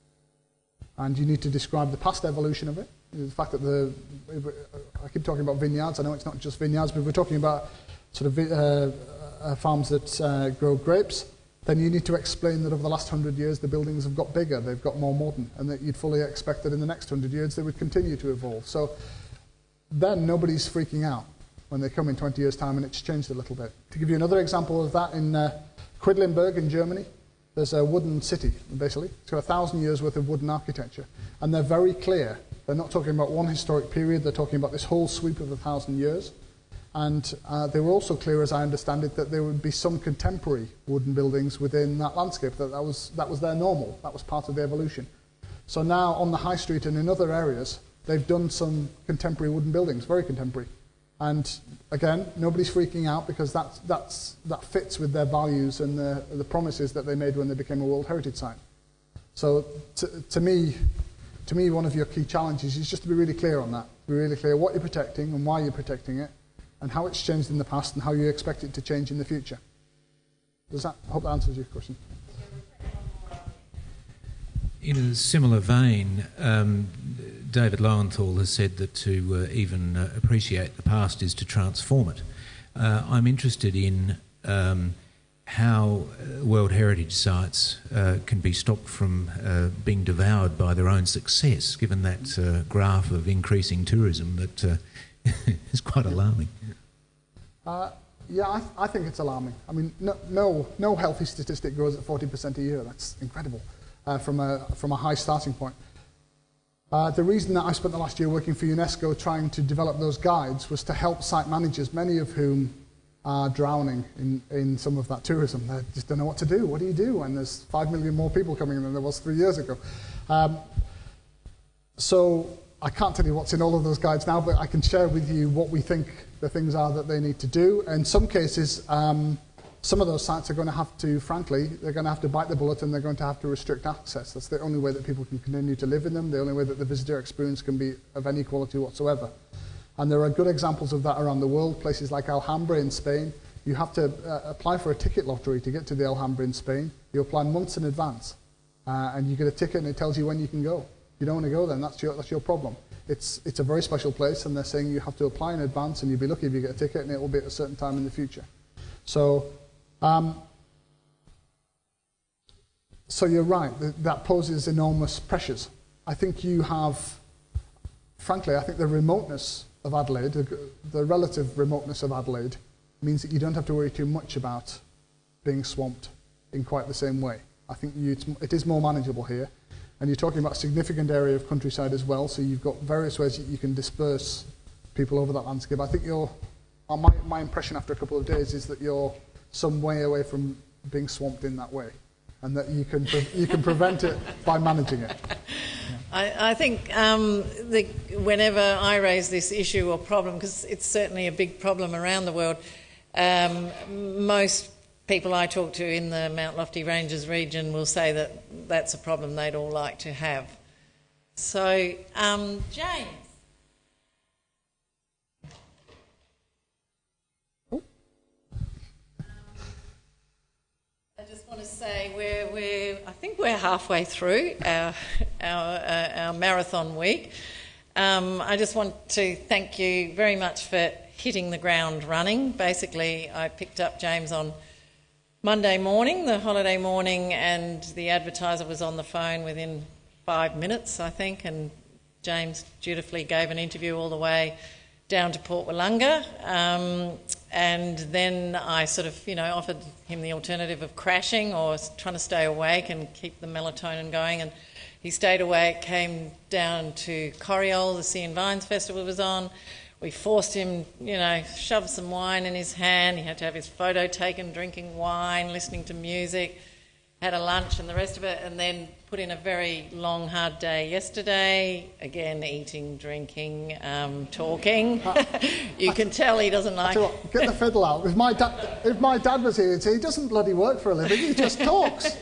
And you need to describe the past evolution of it. The fact that the, I keep talking about vineyards, I know it's not just vineyards, but if we're talking about sort of uh, uh, farms that uh, grow grapes, then you need to explain that over the last hundred years the buildings have got bigger, they've got more modern, and that you'd fully expect that in the next hundred years they would continue to evolve. So then nobody's freaking out when they come in twenty years' time and it's changed a little bit. To give you another example of that, in uh, Quedlinburg in Germany, there's a wooden city, basically. It's got a thousand years worth of wooden architecture. And they're very clear. They're not talking about one historic period, they're talking about this whole sweep of a thousand years. And uh, they were also clear, as I understand it, that there would be some contemporary wooden buildings within that landscape, that that was, that was their normal, that was part of the evolution. So now on the high street and in other areas, they've done some contemporary wooden buildings, very contemporary. And again, nobody's freaking out because that's, that's, that fits with their values and the, the promises that they made when they became a World Heritage Site. So to, to me, to me, one of your key challenges is just to be really clear on that. To be really clear what you're protecting and why you're protecting it, and how it's changed in the past and how you expect it to change in the future. Does that, I hope that answers your question. In a similar vein, um, David Lowenthal has said that to uh, even uh, appreciate the past is to transform it. Uh, I'm interested in um, how uh, World Heritage Sites uh, can be stopped from uh, being devoured by their own success, given that uh, graph of increasing tourism that uh, is quite alarming. Uh, yeah, I, th I think it's alarming. I mean, no, no, no healthy statistic grows at forty percent a year. That's incredible uh, from, a, from a high starting point. Uh, the reason that I spent the last year working for UNESCO trying to develop those guides was to help site managers, many of whom are drowning in, in some of that tourism. They just don't know what to do. What do you do when there's five million more people coming in than there was three years ago? Um, so I can't tell you what's in all of those guides now, but I can share with you what we think the things are that they need to do. In some cases, um, some of those sites are going to have to, frankly, they're going to have to bite the bullet and they're going to have to restrict access. That's the only way that people can continue to live in them, the only way that the visitor experience can be of any quality whatsoever. And there are good examples of that around the world, places like Alhambra in Spain. You have to uh, apply for a ticket lottery to get to the Alhambra in Spain. You apply months in advance, uh, and you get a ticket and it tells you when you can go. If you don't want to go, then that's your, that's your problem. It's, it's a very special place, and they're saying you have to apply in advance, and you'll be lucky if you get a ticket, and it will be at a certain time in the future. So, um, so you're right, that, that poses enormous pressures. I think you have, frankly, I think the remoteness of Adelaide, the, the relative remoteness of Adelaide, means that you don't have to worry too much about being swamped in quite the same way. I think you, it's, it is more manageable here. And you're talking about a significant area of countryside as well, so you've got various ways that you can disperse people over that landscape. I think you're, uh, my, my impression after a couple of days is that you're some way away from being swamped in that way, and that you can, pre you can prevent it by managing it. Yeah. I, I think um, the, whenever I raise this issue or problem, because it's certainly a big problem around the world, um, most people I talk to in the Mount Lofty Ranges region will say that that's a problem they'd all like to have. So, um, James. Oh. I just want to say we're, we're I think we're halfway through our, our, uh, our marathon week. Um, I just want to thank you very much for hitting the ground running. Basically, I picked up James on Monday morning, the holiday morning, and the advertiser was on the phone within five minutes, I think, and James dutifully gave an interview all the way down to Port Wollonga, um, and then I sort of, you know, offered him the alternative of crashing or trying to stay awake and keep the melatonin going, and he stayed awake, came down to Coriol, the Sea and Vines Festival was on. We forced him, you know, shoved some wine in his hand. He had to have his photo taken, drinking wine, listening to music, had a lunch and the rest of it, and then put in a very long, hard day yesterday. Again, eating, drinking, um, talking. You can tell he doesn't like... What, get the fiddle out. If my, da- if my dad was here, he'd say, he doesn't bloody work for a living, he just talks.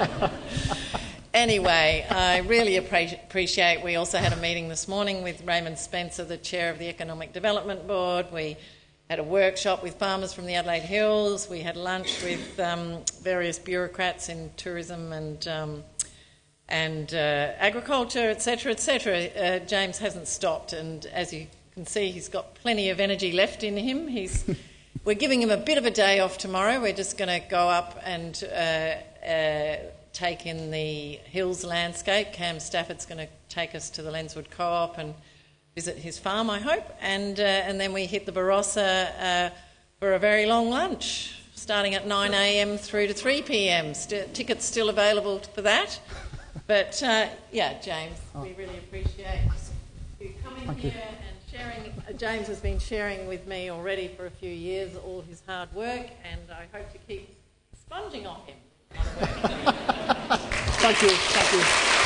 Anyway, I really appre- appreciate, we also had a meeting this morning with Raymond Spencer, the Chair of the Economic Development Board. We had a workshop with farmers from the Adelaide Hills. We had lunch with um, various bureaucrats in tourism and um, and uh, agriculture, et cetera, et cetera. Uh, James hasn't stopped, and as you can see, he's got plenty of energy left in him. He's we're giving him a bit of a day off tomorrow. We're just going to go up and uh, uh, take in the hills landscape. Cam Stafford's going to take us to the Lenswood Co-op and visit his farm, I hope, and uh, and then we hit the Barossa uh, for a very long lunch, starting at nine a m through to three p m St- tickets still available for that. But uh, yeah, James, oh. we really appreciate you coming Thank here you. and sharing. Uh, James has been sharing with me already for a few years all his hard work, and I hope to keep sponging on him. Thank you. Thank you.